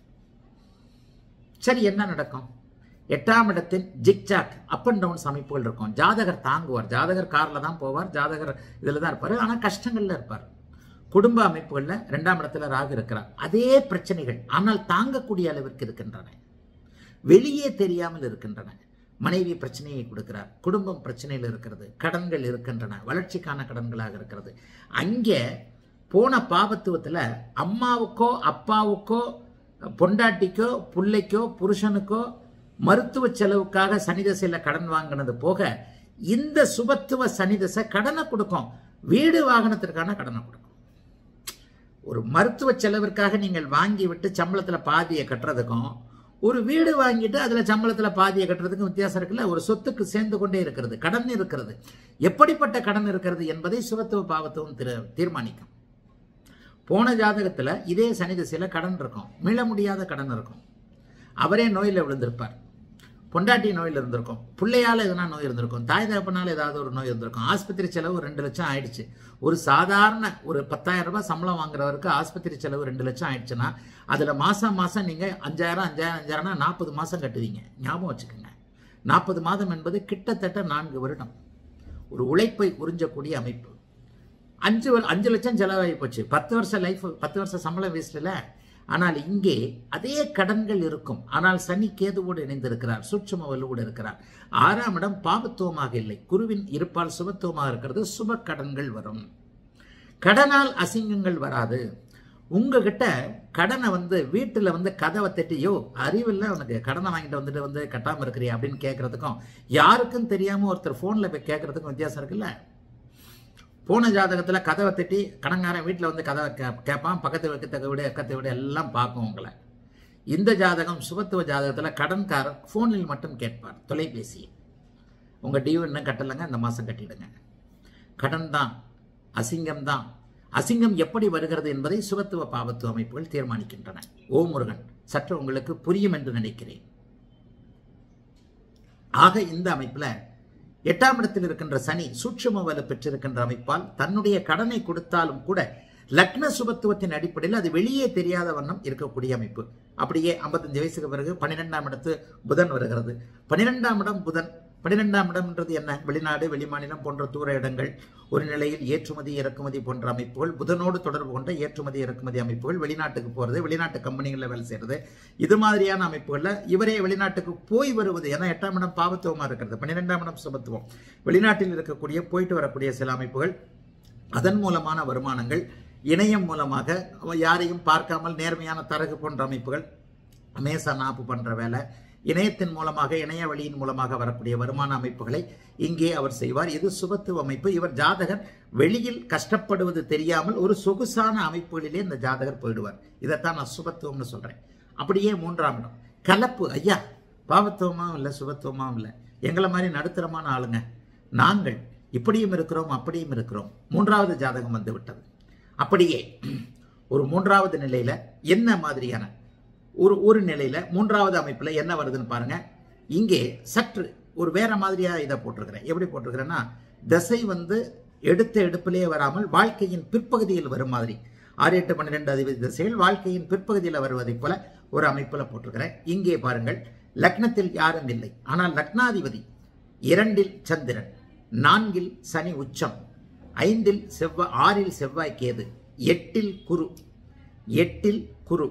சரி, என்ன நடக்கும்? எட்டாம் இடத்தின் ஜிக்ஜாக் அப் அண்ட் டவுன்ஸ் அமைப்புகள் இருக்கும். ஜாதகர் தாங்குவார். ஜாதகர் கார்ல தான் போவார், ஜாதகர் இதுல தான் இருப்பார். ஆனா கஷ்டங்கள்ல இருப்பார். குடும்ப அமைப்புகள்ல இரண்டாம் இடத்துல ராகு இருக்கிறார். அதே பிரச்சனைகள் ஆனால் தாங்கக்கூடிய அளவிற்கு இருக்கின்றன, வெளியே தெரியாமல் இருக்கின்றன. மனைவி பிரச்சனையை கொடுக்கிறார், குடும்பம் பிரச்சனையில் இருக்கிறது, கடன்கள் இருக்கின்றன, வளர்ச்சிக்கான கடன்களாக இருக்கிறது. அங்கே போன பாவத்துவத்துல அம்மாவுக்கோ அப்பாவுக்கோ பொண்டாட்டிக்கோ பிள்ளைக்கோ புருஷனுக்கோ மருத்துவ செலவுக்காக சனிதசையில கடன் வாங்கினது போக இந்த சுபத்துவ சனிதசை கடனை கொடுக்கும், வீடு வாகனத்திற்கான கடனை கொடுக்கும். ஒரு மருத்துவ செலவிற்காக நீங்கள் வாங்கி விட்டு சம்பளத்துல பாதியை கட்டுறதுக்கும் ஒரு வீடு வாங்கிட்டு அதுல சம்பளத்துல பாதியை கட்டுறதுக்கும் வித்தியாசம் இருக்குல்ல. ஒரு சொத்துக்கு சேர்ந்து கொண்டே இருக்கிறது, கடன் இருக்கிறது. எப்படிப்பட்ட கடன் இருக்கிறது என்பதை சுபத்துவ பாவத்துவம் தீர்மானிக்கும். போன ஜாதகத்துல இதே சனி திசையில கடன் இருக்கும், மீள முடியாத கடன் இருக்கும். அவரே நோயில விழுந்திருப்பார், பொண்டாட்டி நோயில் இருந்திருக்கும், பிள்ளையால எதனா நோய் இருந்திருக்கும், தாய் தகப்பனால ஏதாவது ஒரு நோய் இருந்திருக்கும். ஆஸ்பத்திரி செலவு ரெண்டு லட்சம் ஆயிடுச்சு. ஒரு சாதாரண ஒரு பத்தாயிரம் ரூபாய் சம்பளம் வாங்குறவருக்கு ஆஸ்பத்திரி செலவு ரெண்டு லட்சம் ஆயிடுச்சுன்னா அதுல மாசம் மாசம் நீங்க அஞ்சாயிரம் அஞ்சாயிரம் அஞ்சாயிரம்னா நாற்பது மாசம் கட்டுவீங்க. ஞாபகம் வச்சுக்கோங்க, நாற்பது மாதம் என்பது கிட்டத்தட்ட நான்கு வருடம் ஒரு உழைப்பை உறிஞ்சக்கூடிய அமைப்பு. அஞ்சு அஞ்சு லட்சம் செலவாகி போச்சு. பத்து வருஷம் லைஃப், பத்து வருஷம் சம்பளம் வேஸ்ட்ல. ஆனால் இங்கே அதே கடன்கள் இருக்கும். ஆனால் சனி கேதுவோடு இணைந்திருக்கிறார், சூட்சும வலுவோடு இருக்கிறார். ஆறாம் இடம் பாபத்துவமாக இல்லை, குருவின் இருப்பால் சுபத்துவமாக இருக்கிறது. சுப கடன்கள் வரும். கடனால் அசிங்கங்கள் வராது. உங்ககிட்ட கடனை வந்து வீட்டில் வந்து கதவை தட்டியோ அறிவில்லை உனக்கு கடனை வாங்கிட்டு வந்துட்டு வந்து கட்டாமல் இருக்கிறியா அப்படின்னு கேட்கறதுக்கும் யாருக்கும் தெரியாமல் ஒருத்தர் ஃபோனில் போய் கேட்கறதுக்கும் வித்தியாசம் இருக்குல்ல. போன ஜாதகத்தில் கதவை தட்டி கடன்காரன் வீட்டில் வந்து கதவை கே கேட்பான் பக்கத்து வைக்கத்தக்க விட எக்கத்தை விட எல்லாம் பார்க்கும் உங்களை. இந்த ஜாதகம் சுபத்துவ ஜாதகத்தில் கடன்காரர் ஃபோனில் மட்டும் கேட்பார், தொலைபேசி. உங்கள் டியூ இன்னும் கட்டலைங்க, இந்த மாதம் கட்டிடுங்க. கடன் தான், அசிங்கம் தான். அசிங்கம் எப்படி வருகிறது என்பதை சுபத்துவ பாவத்துவ அமைப்புகள் தீர்மானிக்கின்றன. ஓ முருகன், சற்று உங்களுக்கு புரியும் என்று நினைக்கிறேன். ஆக இந்த அமைப்புல எட்டாம் இடத்தில் இருக்கின்ற சனி சூட்சும வலு பெற்றிருக்கின்ற அமைப்பால் தன்னுடைய கடனை கொடுத்தாலும் கூட லக்ன சுபத்துவத்தின் அடிப்படையில் அது வெளியே தெரியாத வண்ணம் இருக்கக்கூடிய அமைப்பு. அப்படியே ஐம்பத்தஞ்சு வயசுக்கு பிறகு பன்னிரெண்டாம் இடத்து புதன் வருகிறது. பன்னிரெண்டாம் இடம் புதன், பன்னிரெண்டாம் இடம்ன்றது என்ன? வெளிநாடு, வெளிமாநிலம் போன்ற தூர இடங்கள், ஒரு நிலையில் ஏற்றுமதி இறக்குமதி போன்ற அமைப்புகள், புதனோடு தொடர்பு கொண்ட ஏற்றுமதி இறக்குமதி அமைப்புகள், வெளிநாட்டுக்கு போகிறது, வெளிநாட்டு கம்பெனிகளில் வேலை செய்கிறது, இது மாதிரியான அமைப்புகளில் இவரே வெளிநாட்டுக்கு போய் வருவது. ஏன்னா எட்டாம் இடம் பாவத்துவமாக இருக்கிறது, பன்னிரெண்டாம் இடம் சுபத்துவம். வெளிநாட்டில் இருக்கக்கூடிய போயிட்டு வரக்கூடிய சில அமைப்புகள், அதன் மூலமான வருமானங்கள், இணையம் மூலமாக யாரையும் பார்க்காமல் நேர்மையான தரகு போன்ற அமைப்புகள், மேசா நாப்பு பண்ற வேலை, இணையத்தின் மூலமாக இணைய வழியின் மூலமாக வரக்கூடிய வருமான அமைப்புகளை இங்கே அவர் செய்வார். இது சுபத்துவ அமைப்பு. இவர் ஜாதகர் வெளியில் கஷ்டப்படுவது தெரியாமல் ஒரு சொகுசான அமைப்புகளிலே இந்த ஜாதகர் போயிடுவார். இதைத்தான் நான் சுபத்துவம்னு சொல்றேன். அப்படியே மூன்றாம் இடம் கலப்பு. ஐயா, பாவத்துவமாவும் இல்லை சுபத்துவமாவும் இல்லை, எங்களை மாதிரி நடுத்தரமான ஆளுங்க நாங்கள், இப்படியும் இருக்கிறோம் அப்படியும் இருக்கிறோம். மூன்றாவது ஜாதகம் வந்து விட்டது. அப்படியே ஒரு மூன்றாவது நிலையில என்ன மாதிரியான ஒரு ஒரு நிலையில மூன்றாவது அமைப்புல என்ன வருதுன்னு பாருங்க. இங்கே சற்று ஒரு வேற மாதிரியா இதை போட்டிருக்கிறேன். எப்படி போட்டிருக்கிறேன்னா, தசை வந்து எடுத்த எடுப்பிலே வராமல் வாழ்க்கையின் பிற்பகுதியில் வரும் மாதிரி, ஆறு எட்டு பன்னிரெண்டு அதிபதி திசைகள் வாழ்க்கையின் பிற்பகுதியில் வருவதை போல ஒரு அமைப்புல போட்டிருக்கிறேன். இங்கே பாருங்கள், லக்னத்தில் யாரும் இல்லை, ஆனால் லக்னாதிபதி இரண்டில் சந்திரன், நான்கில் சனி உச்சம், ஐந்தில் செவ்வாய், ஆறில் செவ்வாய் கேது, எட்டில் குரு, எட்டில் குரு,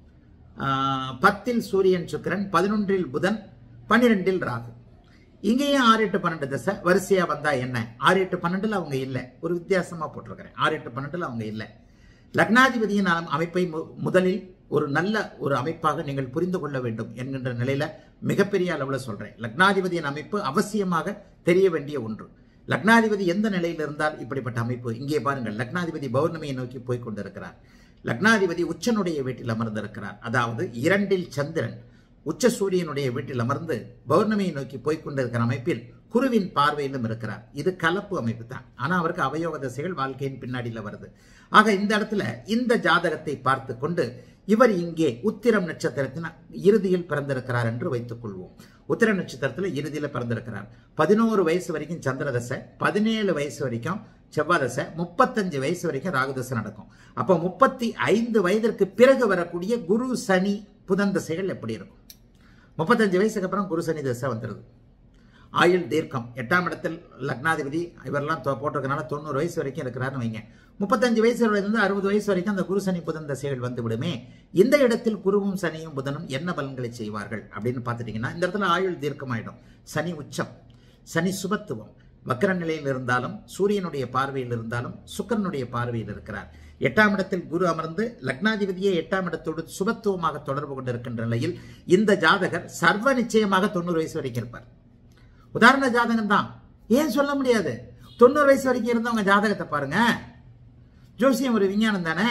பத்தில் சூரியன் சுக்கிரன், பதினொன்றில் புதன், பன்னிரெண்டில் ராகு. இங்கேயும் ஆறு எட்டு பன்னெண்டு தசை வரிசையா வந்தா என்ன? ஆறு எட்டு பன்னெண்டுல அவங்க இல்லை, ஒரு வித்தியாசமா போட்டிருக்கிறேன். ஆறு எட்டு பன்னெண்டுல அவங்க இல்லை. லக்னாதிபதியின் அமைப்பை முதலில் ஒரு நல்ல ஒரு அமைப்பாக நீங்கள் புரிந்து கொள்ள வேண்டும் என்கின்ற நிலையில மிகப்பெரிய அளவுல சொல்றேன். லக்னாதிபதியின் அமைப்பு அவசியமாக தெரிய வேண்டிய ஒன்று. லக்னாதிபதி எந்த நிலையில் இருந்தால் இப்படிப்பட்ட அமைப்பு? இங்கே பாருங்கள், லக்னாதிபதி பௌர்ணமியை நோக்கி போய் கொண்டிருக்கிறார். லக்னாதிபதி உச்சனுடைய வீட்டில் அமர்ந்திருக்கிறார். அதாவது இரண்டில் சந்திரன் உச்ச சூரியனுடைய வீட்டில் அமர்ந்து பௌர்ணமியை நோக்கி போய்கொண்டிருக்கிற அமைப்பில் குருவின் பார்வையிலும் இருக்கிறார். இது கலப்பு அமைப்பு தான். ஆனா அவருக்கு அவயோக திசைகள் வாழ்க்கையின் பின்னாடியில வருது. ஆக இந்த இடத்துல இந்த ஜாதகத்தை பார்த்து கொண்டு இவர் இங்கே உத்திரம் நட்சத்திரத்தின் இறுதியில் பிறந்திருக்கிறார் என்று வைத்துக் கொள்வோம். உத்திர நட்சத்திரத்தில் இறுதியில் பிறந்திருக்கிறார். பதினோரு வயசு வரைக்கும் சந்திரதசை, பதினேழு வயசு வரைக்கும் செவ்வாதசை, முப்பத்தஞ்சு வயசு வரைக்கும் ராகுதசை நடக்கும். அப்போ முப்பத்தி ஐந்து வயதிற்கு பிறகு வரக்கூடிய குரு சனி புதன் தசைகள் எப்படி இருக்கும்? முப்பத்தஞ்சு வயசுக்கு அப்புறம் குரு சனி தசை வந்துடுது. ஆயுள் தீர்க்கம், எட்டாம் இடத்தில் லக்னாதிபதி இவரெல்லாம் போட்டிருக்கனால தொண்ணூறு வயசு வரைக்கும் இருக்கிறாருன்னு வைங்க. முப்பத்தஞ்சு வயசுல இருந்து அறுபது வயசு வரைக்கும் அந்த குரு சனி புதன் தசைகள் வந்து விடுமே. இந்த இடத்தில் குருவும் சனியும் புதனும் என்ன பலன்களை செய்வார்கள் அப்படின்னு பார்த்துட்டீங்கன்னா, இந்த இடத்துல ஆயுள் தீர்க்கம் ஆயிடும். சனி உச்சம், சனி சுபத்துவம், வக்கர நிலையில் இருந்தாலும் சூரியனுடைய பார்வையில் இருந்தாலும் சுக்கிரனுடைய பார்வையில் இருக்கிறார். எட்டாம் இடத்தில் குரு அமர்ந்து லக்னாதிபதியே எட்டாம் இடத்தோடு சுபத்துவமாக தொடர்பு கொண்டிருக்கின்ற நிலையில் இந்த ஜாதகர் சர்வ நிச்சயமாக தொண்ணூறு வயசு வரைக்கும் இருப்பார். உதாரண ஜாதகம் தான், ஏன் சொல்ல முடியாது? தொண்ணூறு வயசு வரைக்கும் இருந்தவங்க ஜாதகத்தை பாருங்க. ஜோசியம் ஒரு விஞ்ஞானம் தானே.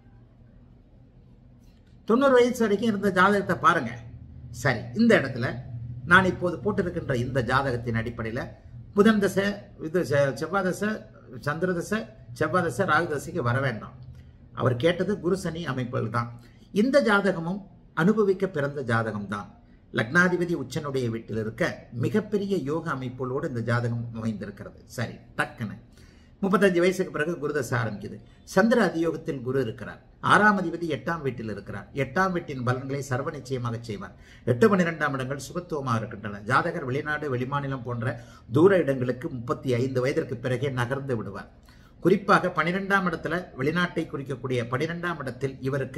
தொண்ணூறு வயசு வரைக்கும் இருந்த ஜாதகத்தை பாருங்க. சரி, இந்த இடத்துல நான் இப்போது போட்டிருக்கின்ற இந்த ஜாதகத்தின் அடிப்படையில் புதன் தசை, இது செவ்வாய் தசை, சந்திர தசை, செவ்வாய் தசை, ராகு தசைக்கு வர வேண்டாம். அவர் கேட்டது குரு சனி அமைப்புகள் தான். இந்த ஜாதகமும் அனுபவிக்க பிறந்த ஜாதகம் தான். லக்னாதிபதி உச்சனுடைய வீட்டில் இருக்க மிகப்பெரிய யோக அமைப்புகளோடு இந்த ஜாதகம் அமைந்திருக்கிறது. சரி, டக்குன்னு முப்பத்தஞ்சு வயசுக்கு பிறகு குருதசை ஆரம்பிக்குது. சந்திர அதியோகத்தில் குரு இருக்கிறார். ஆறாம் அதிபதி எட்டாம் வீட்டில் இருக்கிறார். எட்டாம் வீட்டின் பலன்களை சர்வ நிச்சயமாக செய்வார். எட்டு பன்னிரெண்டாம் இடங்கள் சுபத்துவமாக இருக்கின்றன. ஜாதகர் வெளிநாடு, வெளிமாநிலம் போன்ற தூர இடங்களுக்கு முப்பத்தி ஐந்து வயதிற்கு பிறகே நகர்ந்து விடுவார். குறிப்பாக பனிரெண்டாம் இடத்துல வெளிநாட்டை குறிக்கக்கூடிய பனிரெண்டாம் இடத்தில் இவருக்கு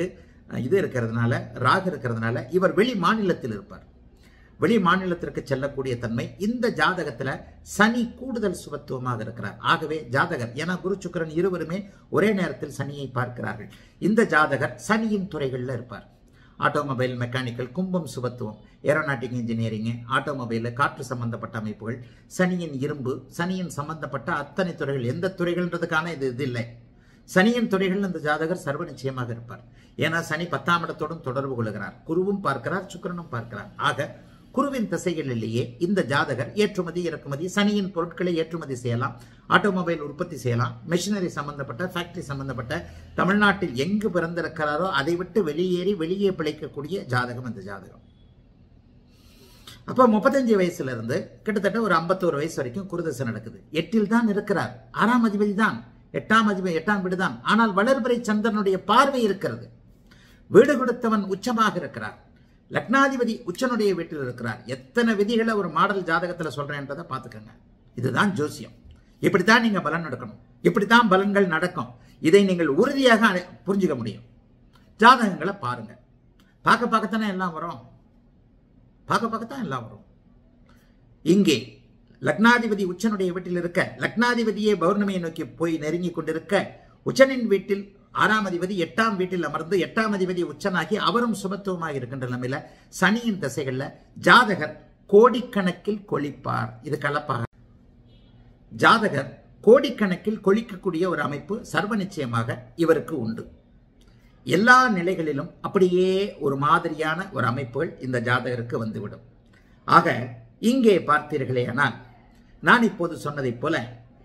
இது இருக்கிறதுனால, ராகு இருக்கிறதுனால இவர் வெளி மாநிலத்தில் இருப்பார். வெளி மாநிலத்திற்கு செல்லக்கூடிய தன்மை இந்த ஜாதகத்துல சனி கூடுதல் சுபத்துவமாக இருக்கிறார். ஆகவே ஜாதகர், ஏன்னா குரு சுக்கிரன் இருவருமே ஒரே நேரத்தில் சனியை பார்க்கிறார்கள், இந்த ஜாதகர் சனியின் துறைகளில் இருப்பார். ஆட்டோமொபைல், மெக்கானிக்கல், கும்பம் சுபத்துவம், ஏரோநாட்டிக் இன்ஜினியரிங், ஆட்டோமொபைல், காற்று சம்பந்தப்பட்ட அமைப்புகள், சனியின் இரும்பு, சனியின் சம்பந்தப்பட்ட அத்தனை துறைகள், எந்த துறைகள்ன்றதுக்கான இது இது இல்லை. சனியின் துறைகள் அந்த ஜாதகர் சர்வ நிச்சயமாக இருப்பார். ஏன்னா சனி பத்தாம் இடத்தோடும் தொடர்பு கொள்கிறார், குருவும் பார்க்கிறார், சுக்கிரனும் பார்க்கிறார். ஆக குருவின் திசைகளிலேயே இந்த ஜாதகர் ஏற்றுமதி இறக்குமதி, சனியின் பொருட்களை ஏற்றுமதி செய்யலாம், ஆட்டோமொபைல் உற்பத்தி செய்யலாம், மெஷினரி சம்பந்தப்பட்ட, ஃபேக்டரி சம்பந்தப்பட்ட, தமிழ்நாட்டில் எங்கு பிறந்திருக்கிறாரோ அதை விட்டு வெளியேறி வெளியே பிழைக்கக்கூடிய ஜாதகம் அந்த ஜாதகம். அப்ப முப்பத்தஞ்சு வயசுல இருந்து கிட்டத்தட்ட ஒரு ஐம்பத்தோரு வயசு வரைக்கும் குருதசை நடக்குது. எட்டில் தான் இருக்கிறார், ஆறாம் அதிபதி தான், எட்டாம் அதிபதி எட்டாம் வீடு தான். ஆனால் வளர்பிறை சந்திரனுடைய பார்வை இருக்கிறது. வீடு கொடுத்தவன் உச்சமாக இருக்கிறார், லக்னாதிபதி உச்சனுடைய வீட்டில் இருக்கிறார். எத்தனை விதிகளை ஒரு மாடல் ஜாதகத்தில் சொல்றேன்றதை பார்த்துக்கங்க. இதுதான் ஜோசியம். இப்படித்தான் நீங்க பலன் எடுக்கணும், இப்படித்தான் பலன்கள் நடக்கும். இதை நீங்கள் உறுதியாக புரிஞ்சுக்க முடியும். ஜாதகங்களை பாருங்க, பார்க்க பார்க்கத்தானே எல்லாம் வரும், பார்க்க பார்க்கத்தான் எல்லாம் வரும். இங்கே லக்னாதிபதி உச்சனுடைய வீட்டில் இருக்க, லக்னாதிபதியே பௌர்ணமியை நோக்கி போய் நெருங்கி கொண்டிருக்க, உச்சனின் வீட்டில் ஆறாம் அதிபதி எட்டாம் வீட்டில் அமர்ந்து எட்டாம் அதிபதி உச்சனாகி அவரும் சுபத்துவமாக இருக்கின்ற நிலைமையில சனியின் திசைகள்ல ஜாதகர் கோடிக்கணக்கில் கொளிப்பார். இது கலப்பாக ஜாதகர் கோடிக்கணக்கில் கொளிக்கக்கூடிய ஒரு அமைப்பு சர்வ நிச்சயமாக இவருக்கு உண்டு. எல்லா நிலைகளிலும் அப்படியே ஒரு மாதிரியான ஒரு அமைப்புகள் இந்த ஜாதகருக்கு வந்துவிடும். ஆக இங்கே பார்த்தீர்களே ஆனால் நான் இப்போது சொன்னதைப் போல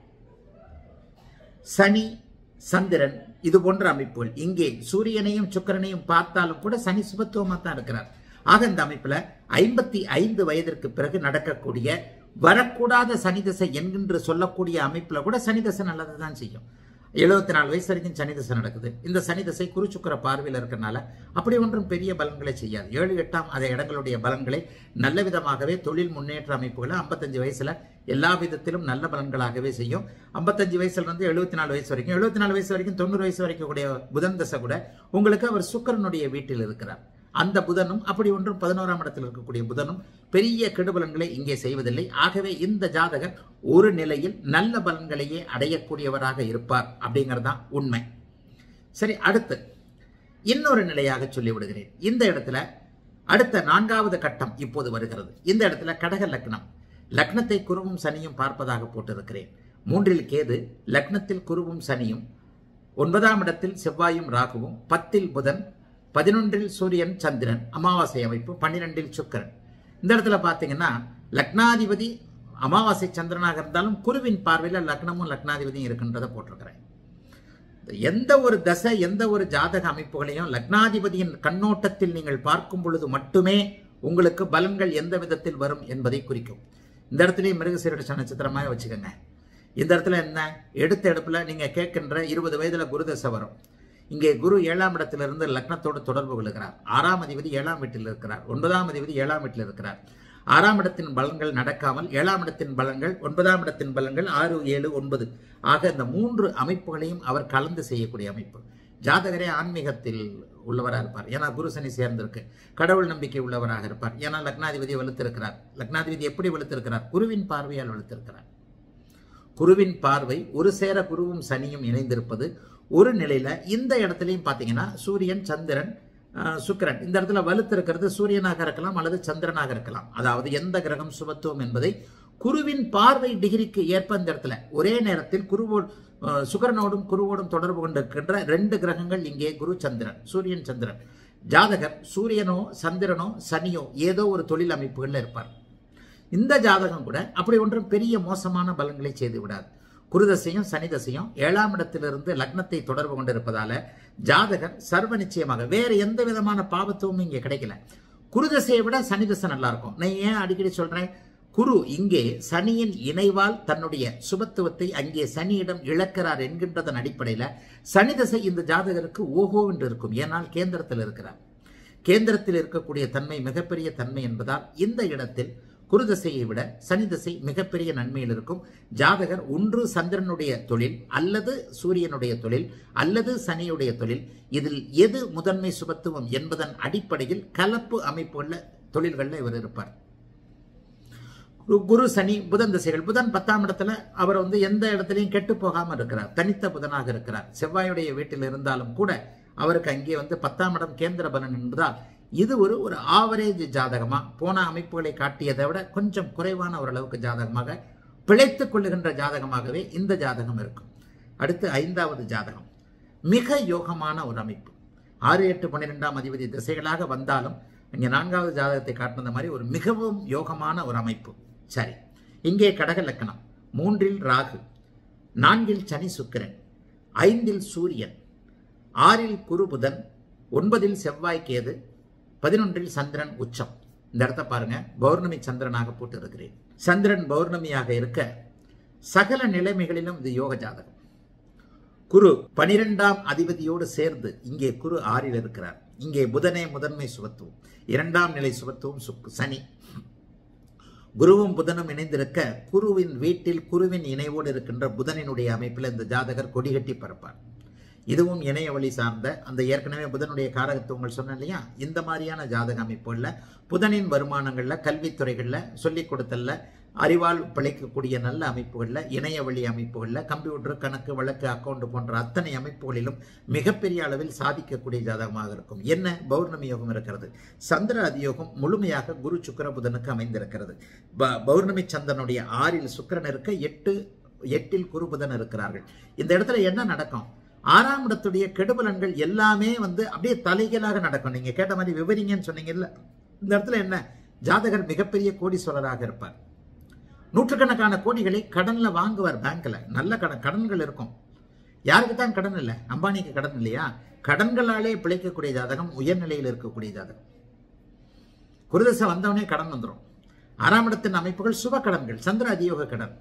சனி, சந்திரன், இது போன்ற அமைப்புகள், இங்கே சூரியனையும் சுக்கிரனையும் பார்த்தாலும் கூட சனி சுபத்துவமாக தான் இருக்கிறார். ஆக இந்த அமைப்புல ஐம்பத்தி ஐந்து வயதிற்கு பிறகு நடக்கக்கூடிய வரக்கூடாத சனி தசை என்கின்ற சொல்லக்கூடிய அமைப்புல கூட சனி தசை நல்லது தான் செய்யும். எழுபத்தி நாலு வயசு வரைக்கும் சனி தசை நடக்குது. இந்த சனி தசை குரு சுக்கிர பார்வையில் இருக்கிறனால அப்படி ஒன்றும் பெரிய பலன்களை செய்யாது. ஏழு எட்டாம் அதே இடங்களுடைய பலன்களை நல்ல விதமாகவே தொழில் முன்னேற்ற அமைப்புகளை ஐம்பத்தஞ்சு வயசுல எல்லா விதத்திலும் நல்ல பலன்களாகவே செய்யும். ஐம்பத்தஞ்சு வயசுல இருந்து எழுபத்தி நாலு வயசு வரைக்கும், எழுபத்தி நாலு வயசு வரைக்கும் தொண்ணூறு வயசு வரைக்கும் கூடிய புதன் தசை கூட உங்களுக்கு அவர் சுக்கிரனுடைய வீட்டில் இருக்கிறார். அந்த புதனும் அப்படி ஒன்றும் பதினோராம் இடத்தில் இருக்கக்கூடிய புதனும் பெரிய கெடுபலன்களை இங்கே செய்வதில்லை. ஆகவே இந்த ஜாதகர் ஒரு நிலையில் நல்ல பலன்களையே அடையக்கூடியவராக இருப்பார் அப்படிங்கறதுதான் உண்மை. சரி, அடுத்து இன்னொரு நிலையாக சொல்லிவிடுகிறேன். இந்த இடத்துல அடுத்த நான்காவது கட்டம் இப்போது வருகிறது. இந்த இடத்துல கடக லக்னம், லக்னத்தை குருவும் சனியும் பார்ப்பதாக போட்டிருக்கிறேன். மூன்றில் கேது, லக்னத்தில் குருவும் சனியும், ஒன்பதாம் இடத்தில் செவ்வாயும் ராகுவும், பத்தில் புதன், பதினொன்றில் சூரியன் சந்திரன், அமாவாசை அமைப்பு, பன்னிரெண்டில் சுக்கிரன். இந்த இடத்துல பார்த்தீங்கன்னா லக்னாதிபதி அமாவாசை சந்திரனாக இருந்தாலும் குருவின் பார்வையில் லக்னமும் லக்னாதிபதியும் இருக்கின்றதை போட்டிருக்கிறேன். எந்த ஒரு தசை, எந்த ஒரு ஜாதக அமைப்புகளையும் லக்னாதிபதியின் கண்ணோட்டத்தில் நீங்கள் பார்க்கும் பொழுது மட்டுமே உங்களுக்கு பலன்கள் எந்த விதத்தில் வரும் என்பதை குறிக்கும். இந்த இடத்துலயும் மிருகசீரிட நட்சத்திரமாக வச்சுக்கோங்க. இந்த இடத்துல என்ன, எடுத்த எடுப்புல நீங்க கேட்கின்ற இருபது வயதுல குரு தசை வரும். இங்கே குரு ஏழாம் இடத்திலிருந்து லக்னத்தோடு தொடர்பு கொள்கிறார். ஆறாம் அதிபதி ஏழாம் வீட்டில் இருக்கிறார், ஒன்பதாம் அதிபதி ஏழாம் வீட்டில் இருக்கிறார். ஆறாம் இடத்தின் பலன்கள் நடக்காமல் ஏழாம் இடத்தின் பலன்கள், ஒன்பதாம் இடத்தின் பலன்கள், ஆறு ஏழு ஒன்பது ஆக இந்த மூன்று அமைப்புகளையும் அவர் கலந்து செய்யக்கூடிய அமைப்பு. ஜாதகரே ஆன்மீகத்தில் உள்ளவராக இருப்பார், ஏன்னா குரு சனி சேர்ந்திருக்கு. கடவுள் நம்பிக்கை உள்ளவராக இருப்பார், ஏன்னா லக்னாதிபதி வலுத்திருக்கிறார். லக்னாதிபதி எப்படி வலுத்திருக்கிறார்? குருவின் பார்வையால் வலுத்திருக்கிறார். குருவின் பார்வை ஒரு சேர குருவும் சனியும் இணைந்திருப்பது ஒரு நிலையில. இந்த இடத்துலையும் பார்த்தீங்கன்னா சூரியன், சந்திரன், சுக்கிரன் இந்த இடத்துல வலுத்திருக்கிறது சூரியனாக இருக்கலாம் அல்லது சந்திரனாக இருக்கலாம். அதாவது எந்த கிரகம் சுபத்துவம் என்பதை குருவின் பார்வை டிகிரிக்கு ஏற்ப இந்த இடத்துல ஒரே நேரத்தில் குருவோடு சுக்கிரனோடும் குருவோடும் தொடர்பு கொண்டிருக்கின்ற ரெண்டு கிரகங்கள் இங்கே குரு சந்திரன், சூரியன் சந்திரன். ஜாதகர் சூரியனோ சந்திரனோ சனியோ ஏதோ ஒரு தொழில் அமைப்புகள்ல இருப்பார். இந்த ஜாதகம் கூட அப்படி ஒன்றும் பெரிய மோசமான பலன்களை செய்து விடாது. குருதசையும் சனி தசையும் ஏழாம் இடத்திலிருந்து லக்னத்தை தொடர்பு கொண்டிருப்பதால ஜாதகர் சர்வ நிச்சயமாக வேற எந்த விதமான பாவத்துவமும் இங்கே கிடைக்கல. குருதசையை விட சனி தசை நல்லா இருக்கும். நான் ஏன் அடிக்கடி சொல்றேன், குரு இங்கே சனியின் இணைவால் தன்னுடைய சுபத்துவத்தை அங்கே சனியிடம் இழக்கிறார் என்கின்றதன் அடிப்படையில் சனி தசை இந்த ஜாதகருக்கு ஓஹோ என்று இருக்கும். ஏனால் கேந்திரத்தில் இருக்கிறார். கேந்திரத்தில் இருக்கக்கூடிய தன்மை மிகப்பெரிய தன்மை என்பதால் இந்த இடத்தில் குரு தசையை விட சனி தசை மிகப்பெரிய நன்மையில் இருக்கும். ஜாதகர் ஒன்று சந்திரனுடைய தொழில் அல்லது சூரியனுடைய தொழில் அல்லது சனியுடைய தொழில், இதில் எது முதன்மை சுபத்துவம் என்பதன் அடிப்படையில் கலப்பு அமைப்புள்ள தொழில்களில் இவர் இருப்பார். குரு சனி புதன் திசைகள். புதன் பத்தாம் இடத்துல அவர் வந்து எந்த இடத்துலையும் கெட்டு போகாம இருக்கிறார், தனித்த புதனாக இருக்கிறார். செவ்வாயுடைய வீட்டில் இருந்தாலும் கூட அவருக்கு அங்கே வந்து பத்தாம் இடம் கேந்திர பலன் என்பதால் இது ஒரு ஒரு ஆவரேஜ் ஜாதகமா, போன அமைப்புகளை காட்டியதை விட கொஞ்சம் குறைவான ஓரளவுக்கு ஜாதகமாக பிழைத்துக் கொள்ளுகின்ற ஜாதகமாகவே இந்த ஜாதகம் இருக்கும். அடுத்து ஐந்தாவது ஜாதகம் மிக யோகமான ஒரு அமைப்பு. ஆறு எட்டு பன்னிரெண்டாம் அதிபதி திசைகளாக வந்தாலும் இங்கே நான்காவது ஜாதகத்தை காட்டின மாதிரி ஒரு மிகவும் யோகமான ஒரு அமைப்பு. சரி, இங்கே கடக லக்கணம், மூன்றில் ராகு, நான்கில் சனி சுக்கிரன், ஐந்தில் சூரியன், ஆறில் குரு புதன், ஒன்பதில் செவ்வாய் கேது, பதினொன்றில் சந்திரன் உச்சம். இந்த இடத்த பாருங்க, பௌர்ணமி சந்திரனாக போட்டு இருக்கிறேன். சந்திரன் பௌர்ணமியாக இருக்க சகல நிலைமைகளிலும் இது யோக ஜாதகம். குரு பனிரெண்டாம் அதிபதியோடு சேர்ந்து இங்கே குரு ஆறில் இருக்கிறார். இங்கே புதனே முதன்மை சுபத்துவம், இரண்டாம் நிலை சுபத்துவம் சுக்கு சனி. குருவும் புதனும் இணைந்திருக்க குருவின் வீட்டில் குருவின் இணைவோடு இருக்கின்ற புதனினுடைய அமைப்பில் இந்த ஜாதகர் கொடிகட்டி பரப்பார். இதுவும் இணைய வழி சார்ந்த அந்த ஏற்கனவே புதனுடைய காரகத்துவங்கள் சொன்ன இல்லையா, இந்த மாதிரியான ஜாதக அமைப்புகளில் புதனின் வருமானங்களில் கல்வித்துறைகளில் சொல்லிக் கொடுத்தல்ல அறிவால் பிழைக்கக்கூடிய நல்ல அமைப்புகளில் இணைய வழி அமைப்புகளில் கம்ப்யூட்டர் கணக்கு வழக்கு அக்கௌண்ட் போன்ற அத்தனை அமைப்புகளிலும் மிகப்பெரிய அளவில் சாதிக்கக்கூடிய ஜாதகமாக இருக்கும். என்ன பௌர்ணமி யோகம் இருக்கிறது, சந்திர அதியோகம் முழுமையாக குரு சுக்கிர புதனுக்கு அமைந்திருக்கிறது. பௌர்ணமி சந்திரனுடைய ஆறில் சுக்கிரன் இருக்க எட்டு எட்டில் குரு புதன் இருக்கிறார்கள். இந்த இடத்துல என்ன நடக்கும், ஆறாம் இடத்துடைய கெடுபலன்கள் எல்லாமே வந்து அப்படியே தலைகீழாக நடக்கும். நீங்க கேட்ட மாதிரி விவரிங்கன்னு சொன்னீங்கல்ல, இந்த இடத்துல என்ன, ஜாதகர் மிகப்பெரிய கோடீஸ்வரராக இருப்பார். நூற்றுக்கணக்கான கோடிகளை கடன்ல வாங்குவார். பேங்க்ல நல்ல கடன் கடன்கள் இருக்கும். யாருக்கு தான் கடன் இல்லை, அம்பானிக்கு கடன் இல்லையா? கடன்களாலே பிழைக்கக்கூடிய ஜாதகம், உயர்நிலையில் இருக்கக்கூடிய ஜாதகம். குருதசை வந்தவனே கடன் வந்துடும். ஆறாம் இடத்தின் அமைப்புகள் சுப கடன்கள், சந்திர அதியோக கடன்.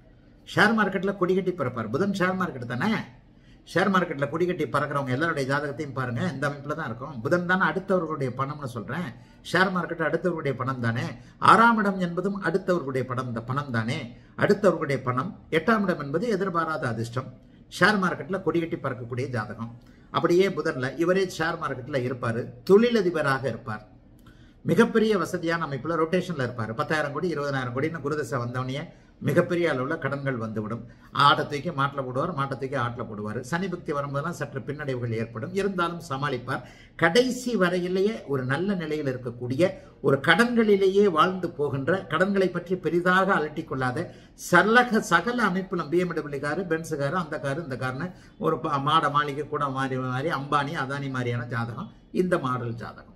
ஷேர் மார்க்கெட்ல கொடிகட்டி பிறப்பார். புதன் ஷேர் மார்க்கெட் தானே, ஷேர் மார்க்கெட்டில் குடிக்கட்டி பறக்கிறவங்க எல்லாருடைய ஜாதகத்தையும் பாருங்க, இந்த அமைப்பில் தான் இருக்கும். புதன் தானே அடுத்தவர்களுடைய பணம்னு சொல்கிறேன். ஷேர் மார்க்கெட் அடுத்தவர்களுடைய பணம் தானே. ஆறாம் இடம் என்பதும் அடுத்தவர்களுடைய பணம், இந்த பணம் தானே அடுத்தவர்களுடைய பணம். எட்டாம் இடம் என்பது எதிர்பாராத அதிர்ஷ்டம். ஷேர் மார்க்கெட்டில் கொடிக்கட்டி பறக்கக்கூடிய ஜாதகம். அப்படியே புதன்ல இவரே ஷேர் மார்க்கெட்டில் இருப்பார், தொழிலதிபராக இருப்பார். மிகப்பெரிய வசதியான அமைப்பில் ரொட்டேஷனில் இருப்பார். பத்தாயிரம் கோடி இருபதாயிரம் கோடின்னு குருதசை வந்தவனையே மிகப்பெரிய அளவில் கடன்கள் வந்துவிடும். ஆட்டை தூக்கி மாட்டில் போடுவார், மாட்டை தூக்கி ஆட்டில் போடுவார். சனி பக்தி வரும்போதெல்லாம் சற்று பின்னடைவுகள் ஏற்படும், இருந்தாலும் சமாளிப்பார். கடைசி வரையிலேயே ஒரு நல்ல நிலையில் இருக்கக்கூடிய, ஒரு கடன்களிலேயே வாழ்ந்து போகின்ற, கடன்களை பற்றி பெரிதாக அலட்டி கொள்ளாத சல்லக சகல அமைப்பிலும் பிஎம்டபிள்யூ காரு, பென்ஸு காரு, அந்த காரு இந்த காருன்னு ஒரு மாட மாளிகை கூட மாறி மாறி அம்பானி அதானி மாதிரியான ஜாதகம் இந்த மாடல் ஜாதகம்.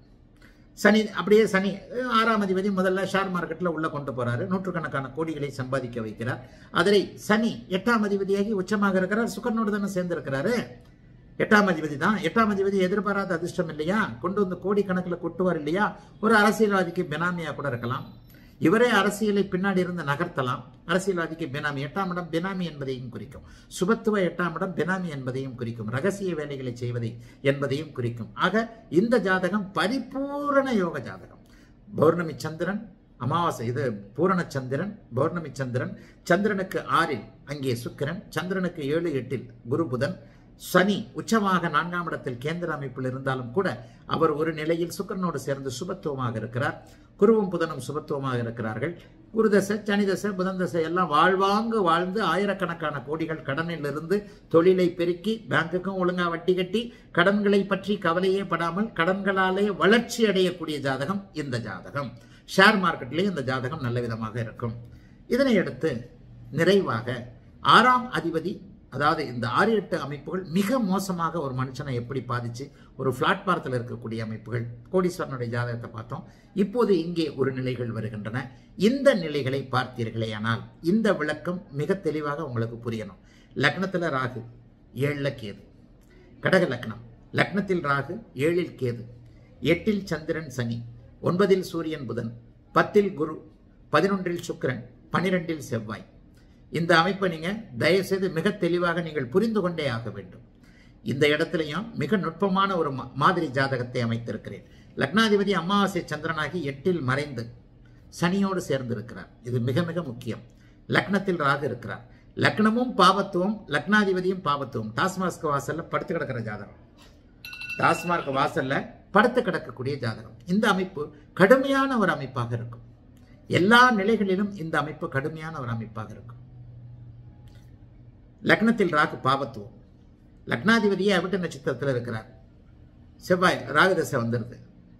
சனி அப்படியே சனி ஆறாம் அதிபதி முதல்ல ஷேர் மார்க்கெட்டில் உள்ள கொண்டு போறாரு, நூற்றுக்கணக்கான கோடிகளை சம்பாதிக்க வைக்கிறார். அதில் சனி எட்டாம் அதிபதியாகி உச்சமாக இருக்கிறார், சுக்கரனோடு தானே சேர்ந்து இருக்கிறாரு. எட்டாம் அதிபதி தான். எட்டாம் அதிபதி எதிர்பாராத அதிர்ஷ்டம் இல்லையா, கொண்டு வந்து கோடி கணக்கில் கொட்டுவார் இல்லையா. ஒரு அரசியல்வாதிக்கு பினாமியா கூட இருக்கலாம். இவரே அரசியலை பின்னாடி இருந்து நகர்த்தலாம். அரசியல்வாதிக்கு பினாமி, எட்டாம் இடம் பினாமி என்பதையும் குறிக்கும். சுபத்துவ எட்டாம் இடம் பினாமி என்பதையும் குறிக்கும். ரகசிய வேலைகளை செய்வதை என்பதையும் குறிக்கும். ஆக இந்த ஜாதகம் பரிபூரண யோக ஜாதகம். பௌர்ணமி சந்திரன், அமாவாசை இது பூரண சந்திரன், பௌர்ணமி சந்திரன், சந்திரனுக்கு ஆறில் அங்கே சுக்கிரன், சந்திரனுக்கு ஏழு எட்டில் குரு புதன், சனி உச்சமாக நான்காம் இடத்தில் கேந்திர அமைப்பில் இருந்தாலும் கூட அவர் ஒரு நிலையில் சுக்கிரனோடு சேர்ந்து சுபத்துவமாக இருக்கிறார். குருவும் புதனும் சுபத்துவமாக இருக்கிறார்கள். குருதசை சனிதசை புதன் தசை எல்லாம் வாழ்வாங்கு வாழ்ந்து ஆயிரக்கணக்கான கோடிகள் கடனில் இருந்து தொழிலை பெருக்கி பேங்குக்கும் ஒழுங்கா வட்டி கட்டி கடன்களை பற்றி கவலையே படாமல் கடன்களாலே வளர்ச்சி அடையக்கூடிய ஜாதகம் இந்த ஜாதகம். ஷேர் மார்க்கெட்லேயும் இந்த ஜாதகம் நல்ல விதமாக இருக்கும். இதனை அடுத்து நிறைவாக ஆறாம் அதிபதி, அதாவது இந்த ஆறு எட்டு அமைப்புகள் மிக மோசமாக ஒரு மனுஷனை எப்படி பாதிச்சு ஒரு பிளாட்பாரத்தில் இருக்கக்கூடிய அமைப்புகள். கோடீஸ்வரனுடைய ஜாதகத்தை பார்த்தோம். இப்போது இங்கே ஒரு நிலைகள் வருகின்றன. இந்த நிலைகளை பார்த்தீர்களே ஆனால் இந்த விளக்கம் மிக தெளிவாக உங்களுக்கு புரியணும். லக்னத்தில் ராகு, ஏழில் கேது. கடக லக்னம், லக்னத்தில் ராகு, ஏழில் கேது, எட்டில் சந்திரன் சனி, ஒன்பதில் சூரியன் புதன், பத்தில் குரு, பதினொன்றில் சுக்கிரன், பனிரெண்டில் செவ்வாய். இந்த அமைப்பை நீங்க தயவுசெய்து மிக தெளிவாக நீங்கள் புரிந்து கொண்டே ஆக வேண்டும். இந்த இடத்துலையும் மிக நுட்பமான ஒரு மாதிரி ஜாதகத்தை அமைத்திருக்கிறேன். லக்னாதிபதி அமாவாசை சந்திரனாகி எட்டில் மறைந்து சனியோடு சேர்ந்து இருக்கிறார். இது மிக மிக முக்கியம். லக்னத்தில் ராகு இருக்கிறார். லக்னமும் பாவத்துவம், லக்னாதிபதியும் பாவத்துவம். டாஸ்மாக் வாசல்ல படுத்து கிடக்கிற ஜாதகம், டாஸ்மாக் வாசல்ல படுத்து கிடக்கக்கூடிய ஜாதகம். இந்த அமைப்பு கடுமையான ஒரு அமைப்பாக இருக்கும். எல்லா நிலைகளிலும் இந்த அமைப்பு கடுமையான ஒரு அமைப்பாக இருக்கும். லக்னத்தில் ராகு பாவத்துவம், லக்னாதிபதியே அவிட்ட நட்சத்திரத்தில் இருக்கிறார். செவ்வாய் ராகு தசை வந்துருது.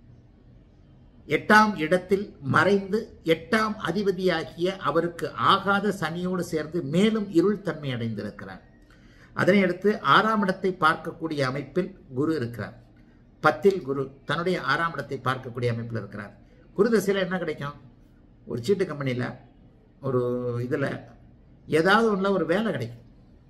எட்டாம் இடத்தில் மறைந்து எட்டாம் அதிபதியாகிய அவருக்கு ஆகாத சனியோடு சேர்ந்து மேலும் இருள் தன்மை அடைந்திருக்கிறார். அதனை அடுத்து ஆறாம் இடத்தை பார்க்கக்கூடிய அமைப்பில் குரு இருக்கிறார். பத்தில் குரு தன்னுடைய ஆறாம் இடத்தை பார்க்கக்கூடிய அமைப்பில் இருக்கிறார். குரு தசையில் என்ன கிடைக்கும்? ஒரு சீட்டு கம்பெனியில் ஒரு இதில் ஏதாவது ஒன்றில் ஒரு வேலை கிடைக்கும்.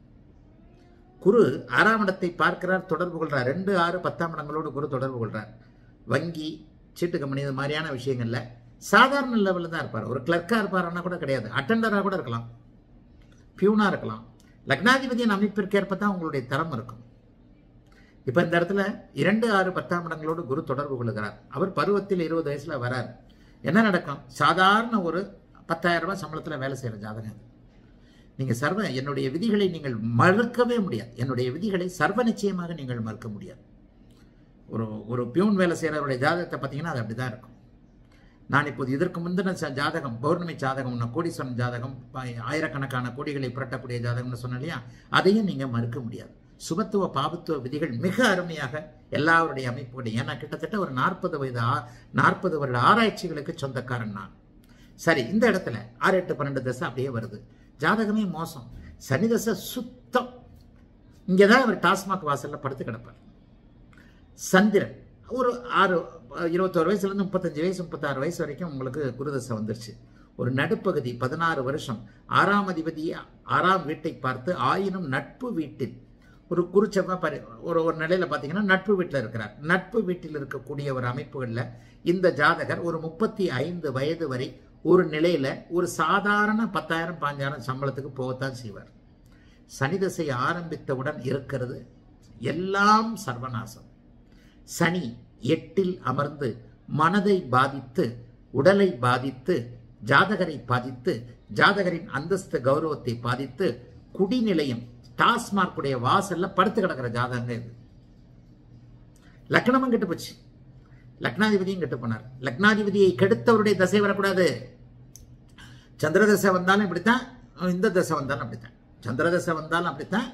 குரு ஆறாம் இடத்தை பார்க்கிறார், தொடர்பு கொள்றார். ரெண்டு ஆறு பத்தாம் இடங்களோடு குரு தொடர்பு கொள்றார். வங்கி, சீட்டு கம்பெனி, இது மாதிரியான விஷயங்கள்ல சாதாரண லெவலில் தான் இருப்பார். ஒரு கிளர்க்காக இருப்பாருன்னா கூட கிடையாது, அட்டெண்டராக கூட இருக்கலாம், பியூனாக இருக்கலாம். லக்னாதிபதியின் அமைப்பிற்கேற்ப தான் உங்களுடைய தரம் இருக்கும். இப்போ இந்த இடத்துல இரண்டு ஆறு பத்தாம் இடங்களோடு குரு தொடர்பு கொள்கிறார். அவர் பருவத்தில் இருபது வயசுல வரார். என்ன நடக்கும்? சாதாரண ஒரு பத்தாயிரம் ரூபாய் சம்பளத்தில் வேலை செய்கிற ஜாதகம். நீங்கள் சர்வ என்னுடைய விதிகளை நீங்கள் மறுக்கவே முடியாது. என்னுடைய விதிகளை சர்வ நிச்சயமாக நீங்கள் மறுக்க முடியாது. ஒரு ஒரு பியூன் வேலை செய்கிறவருடைய ஜாதகத்தை பார்த்தீங்கன்னா அது அப்படி தான் இருக்கும். நான் இப்போது இதற்கு முந்தின ஜாதகம், பௌர்ணமி ஜாதகம், கோடீஸ்வரன் ஜாதகம், ஆயிரக்கணக்கான கோடிகளை புரட்டக்கூடிய ஜாதகம்னு சொன்னேன் இல்லையா, அதையும் நீங்கள் மறுக்க முடியாது. சுபத்துவ பாபத்துவ விதிகள் மிக அருமையாக எல்லாருடைய அமைப்புடைய, ஏன்னா கிட்டத்தட்ட ஒரு நாற்பது வயது நாற்பது வருட ஆராய்ச்சிகளுக்கு சொந்தக்காரன் நான். சரி, இந்த இடத்துல ஆறு எட்டு பன்னெண்டு தசை அப்படியே வருது. ஜாதகமே மோசம். சனி தசை சுத்தம். இங்கே தான் அவர் டாஸ்மாக் வாசலில் படுத்து கிடப்பார். சந்திரன் ஒரு ஆறு இருபத்தோரு வயசுலேருந்து முப்பத்தஞ்சு வயசு முப்பத்தாறு வயசு வரைக்கும் உங்களுக்கு குருதசை வந்துருச்சு. ஒரு நடுப்பகுதி பதினாறு வருஷம் ஆறாம் அதிபதி ஆறாம் வீட்டை பார்த்து, ஆயினும் நட்பு வீட்டில் ஒரு குருச்செவ்வா பரி ஒரு ஒரு நிலையில் பார்த்தீங்கன்னா நட்பு வீட்டில் இருக்கிறார். நட்பு வீட்டில் இருக்கக்கூடிய ஒரு அமைப்புகளில் இந்த ஜாதகர் ஒரு முப்பத்தி ஐந்து வயது வரை ஒரு நிலையில் ஒரு சாதாரண பத்தாயிரம் பாஞ்சாயிரம் சம்பளத்துக்கு போகத்தான் செய்வார். சனி தசை ஆரம்பித்தவுடன் இருக்கிறது எல்லாம் சர்வநாசம். சனி எட்டில் அமர்ந்து மனதை பாதித்து, உடலை பாதித்து, ஜாதகரை பாதித்து, ஜாதகரின் அந்தஸ்து கௌரவத்தை பாதித்து, குடிநிலையம் டாஸ்மார்க்குடைய வாசல்ல படுத்து கிடக்கிற ஜாதகங்க இது. லக்னமும் கெட்டு போச்சு, லக்னாதிபதியும் கெட்டு போனார். லக்னாதிபதியை கெடுத்தவருடைய தசை வரக்கூடாது. சந்திர தசை வந்தாலும் இப்படித்தான், இந்த தசை வந்தாலும் அப்படித்தான். சந்திர தசை வந்தாலும் அப்படித்தான்,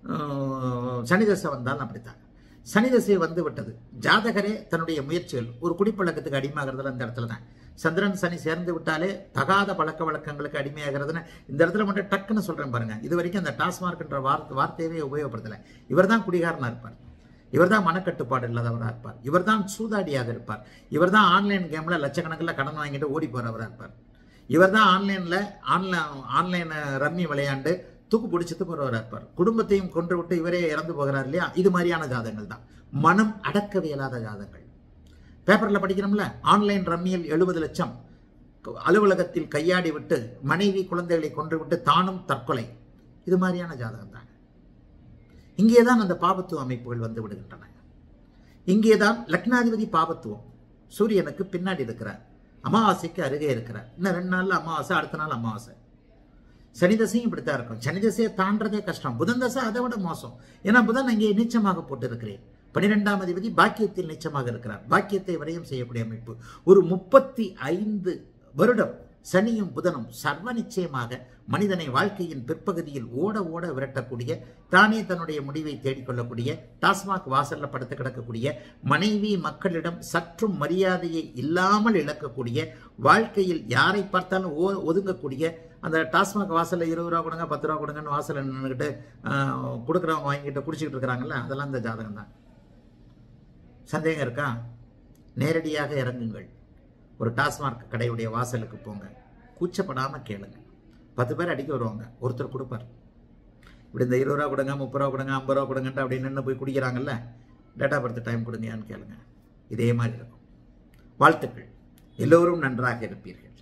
சனி தசை வந்தாலும் அப்படித்தான். சனி தசை வந்து விட்டது. ஜாதகரே தன்னுடைய முயற்சிகள் ஒரு குடிப்பழக்கத்துக்கு அடிமையாகிறதுல அந்த இடத்துல தான். சந்திரன் சனி சேர்ந்து விட்டாலே தகாத பழக்க வழக்கங்களுக்கு அடிமையாகிறதுன்னு இந்த இடத்துல மட்டும் டக்குன்னு சொல்றேன் பாருங்க. இது வரைக்கும் அந்த டாஸ்மார்க்ன்ற வார்த்தை வார்த்தையவே உபயோகப்படுத்தலை. இவர் தான் குடிகாரனா இருப்பார், இவர் தான் மனக்கட்டுப்பாடு இல்லாதவராக இருப்பார், இவர் தான் சூதாடியாக இருப்பார், இவர் தான் ஆன்லைன் கேம்ல லட்சக்கணக்கில் கடன் வாங்கிட்டு ஓடி போறவராக இருப்பார், இவர் தான் ஆன்லைன்ல ஆன்லைன் ஆன்லைன் ரம்மி விளையாண்டு தூக்கு பிடிச்சது போறவராக இருப்பார், குடும்பத்தையும் கொன்று விட்டு இவரே இறந்து போகிறார் இல்லையா. இது மாதிரியான ஜாதகங்கள் தான். மனம் அடக்கவியலாத ஜாதகங்கள். பேப்பர்ல படிக்கிறோம்ல, ஆன்லைன் ரம்மியில் எழுபது லட்சம், அலுவலகத்தில் கையாடி விட்டு மனைவி குழந்தைகளை கொன்று விட்டு தானும் தற்கொலை, இது மாதிரியான ஜாதகம் தான். இங்கேதான் அந்த பாபத்துவ அமைப்புகள் வந்து விடுகின்றன. இங்கேதான் லக்னாதிபதி பாபத்துவம் சூரியனுக்கு பின்னாடி இருக்கிறார், அமாவாசைக்கு அருகே இருக்கிறார். இன்னும் ரெண்டு நாள்ல அமாவாசை, அடுத்த நாள் அமாவாசை. சனி தசையும் இப்படித்தான் இருக்கும். சனி தசையை தாண்டதே கஷ்டம். புதன் தசை அதை விட மோசம். ஏன்னா புதன் அங்கே நீச்சமாக போட்டு இருக்கிறேன். பனிரெண்டாம் அதிபதி பாக்கியத்தில் நீச்சமாக இருக்கிறார். பாக்கியத்தை வரையும் செய்யக்கூடிய அமைப்பு. ஒரு முப்பத்தி ஐந்து வருடம் சனியும் புதனும் சர்வ நிச்சயமாக மனிதனை வாழ்க்கையின் பிற்பகுதியில் ஓட ஓட விரட்டக்கூடிய, தானே தன்னுடைய முடிவை தேடிக்கொள்ளக்கூடிய, டாஸ்மாக் வாசல்ல படுத்து கிடக்கக்கூடிய, மனைவி மக்களிடம் சற்றும் மரியாதையை இல்லாமல் இழக்கக்கூடிய, வாழ்க்கையில் யாரை பார்த்தாலும் ஓ ஒதுங்கக்கூடிய, அந்த டாஸ்மாக் வாசலில் இருபது ரூபா கொடுங்க பத்து ரூபா கொடுங்கன்னு வாசலில் நின்றுக்கிட்டு கொடுக்குறவங்க வாங்கிட்டு குடிச்சிக்கிட்டு இருக்கிறாங்கல்ல, அதெல்லாம் இந்த ஜாதகம் தான். சந்தேகம் இருக்கா? நேரடியாக இறங்குங்கள். ஒரு டாஸ்மாக் கடையுடைய வாசலுக்கு போங்க, கூச்சப்படாமல் கேளுங்க. பத்து பேர் அடிக்க வருவாங்க, ஒருத்தர் கொடுப்பார். இப்படி இந்த இருபது ரூபா கொடுங்க முப்பது ரூபா கொடுங்க ஐம்பது ரூபா கொடுங்கன்ட்டு அப்படி நின்று போய் குடிக்கிறாங்கல்ல, டேட்டா பர்த் டைம் கொடுங்கன்னு கேளுங்க. இதே மாதிரி இருக்கும். வாழ்த்துக்கள். எல்லோரும் நன்றாக இருப்பீர்கள்.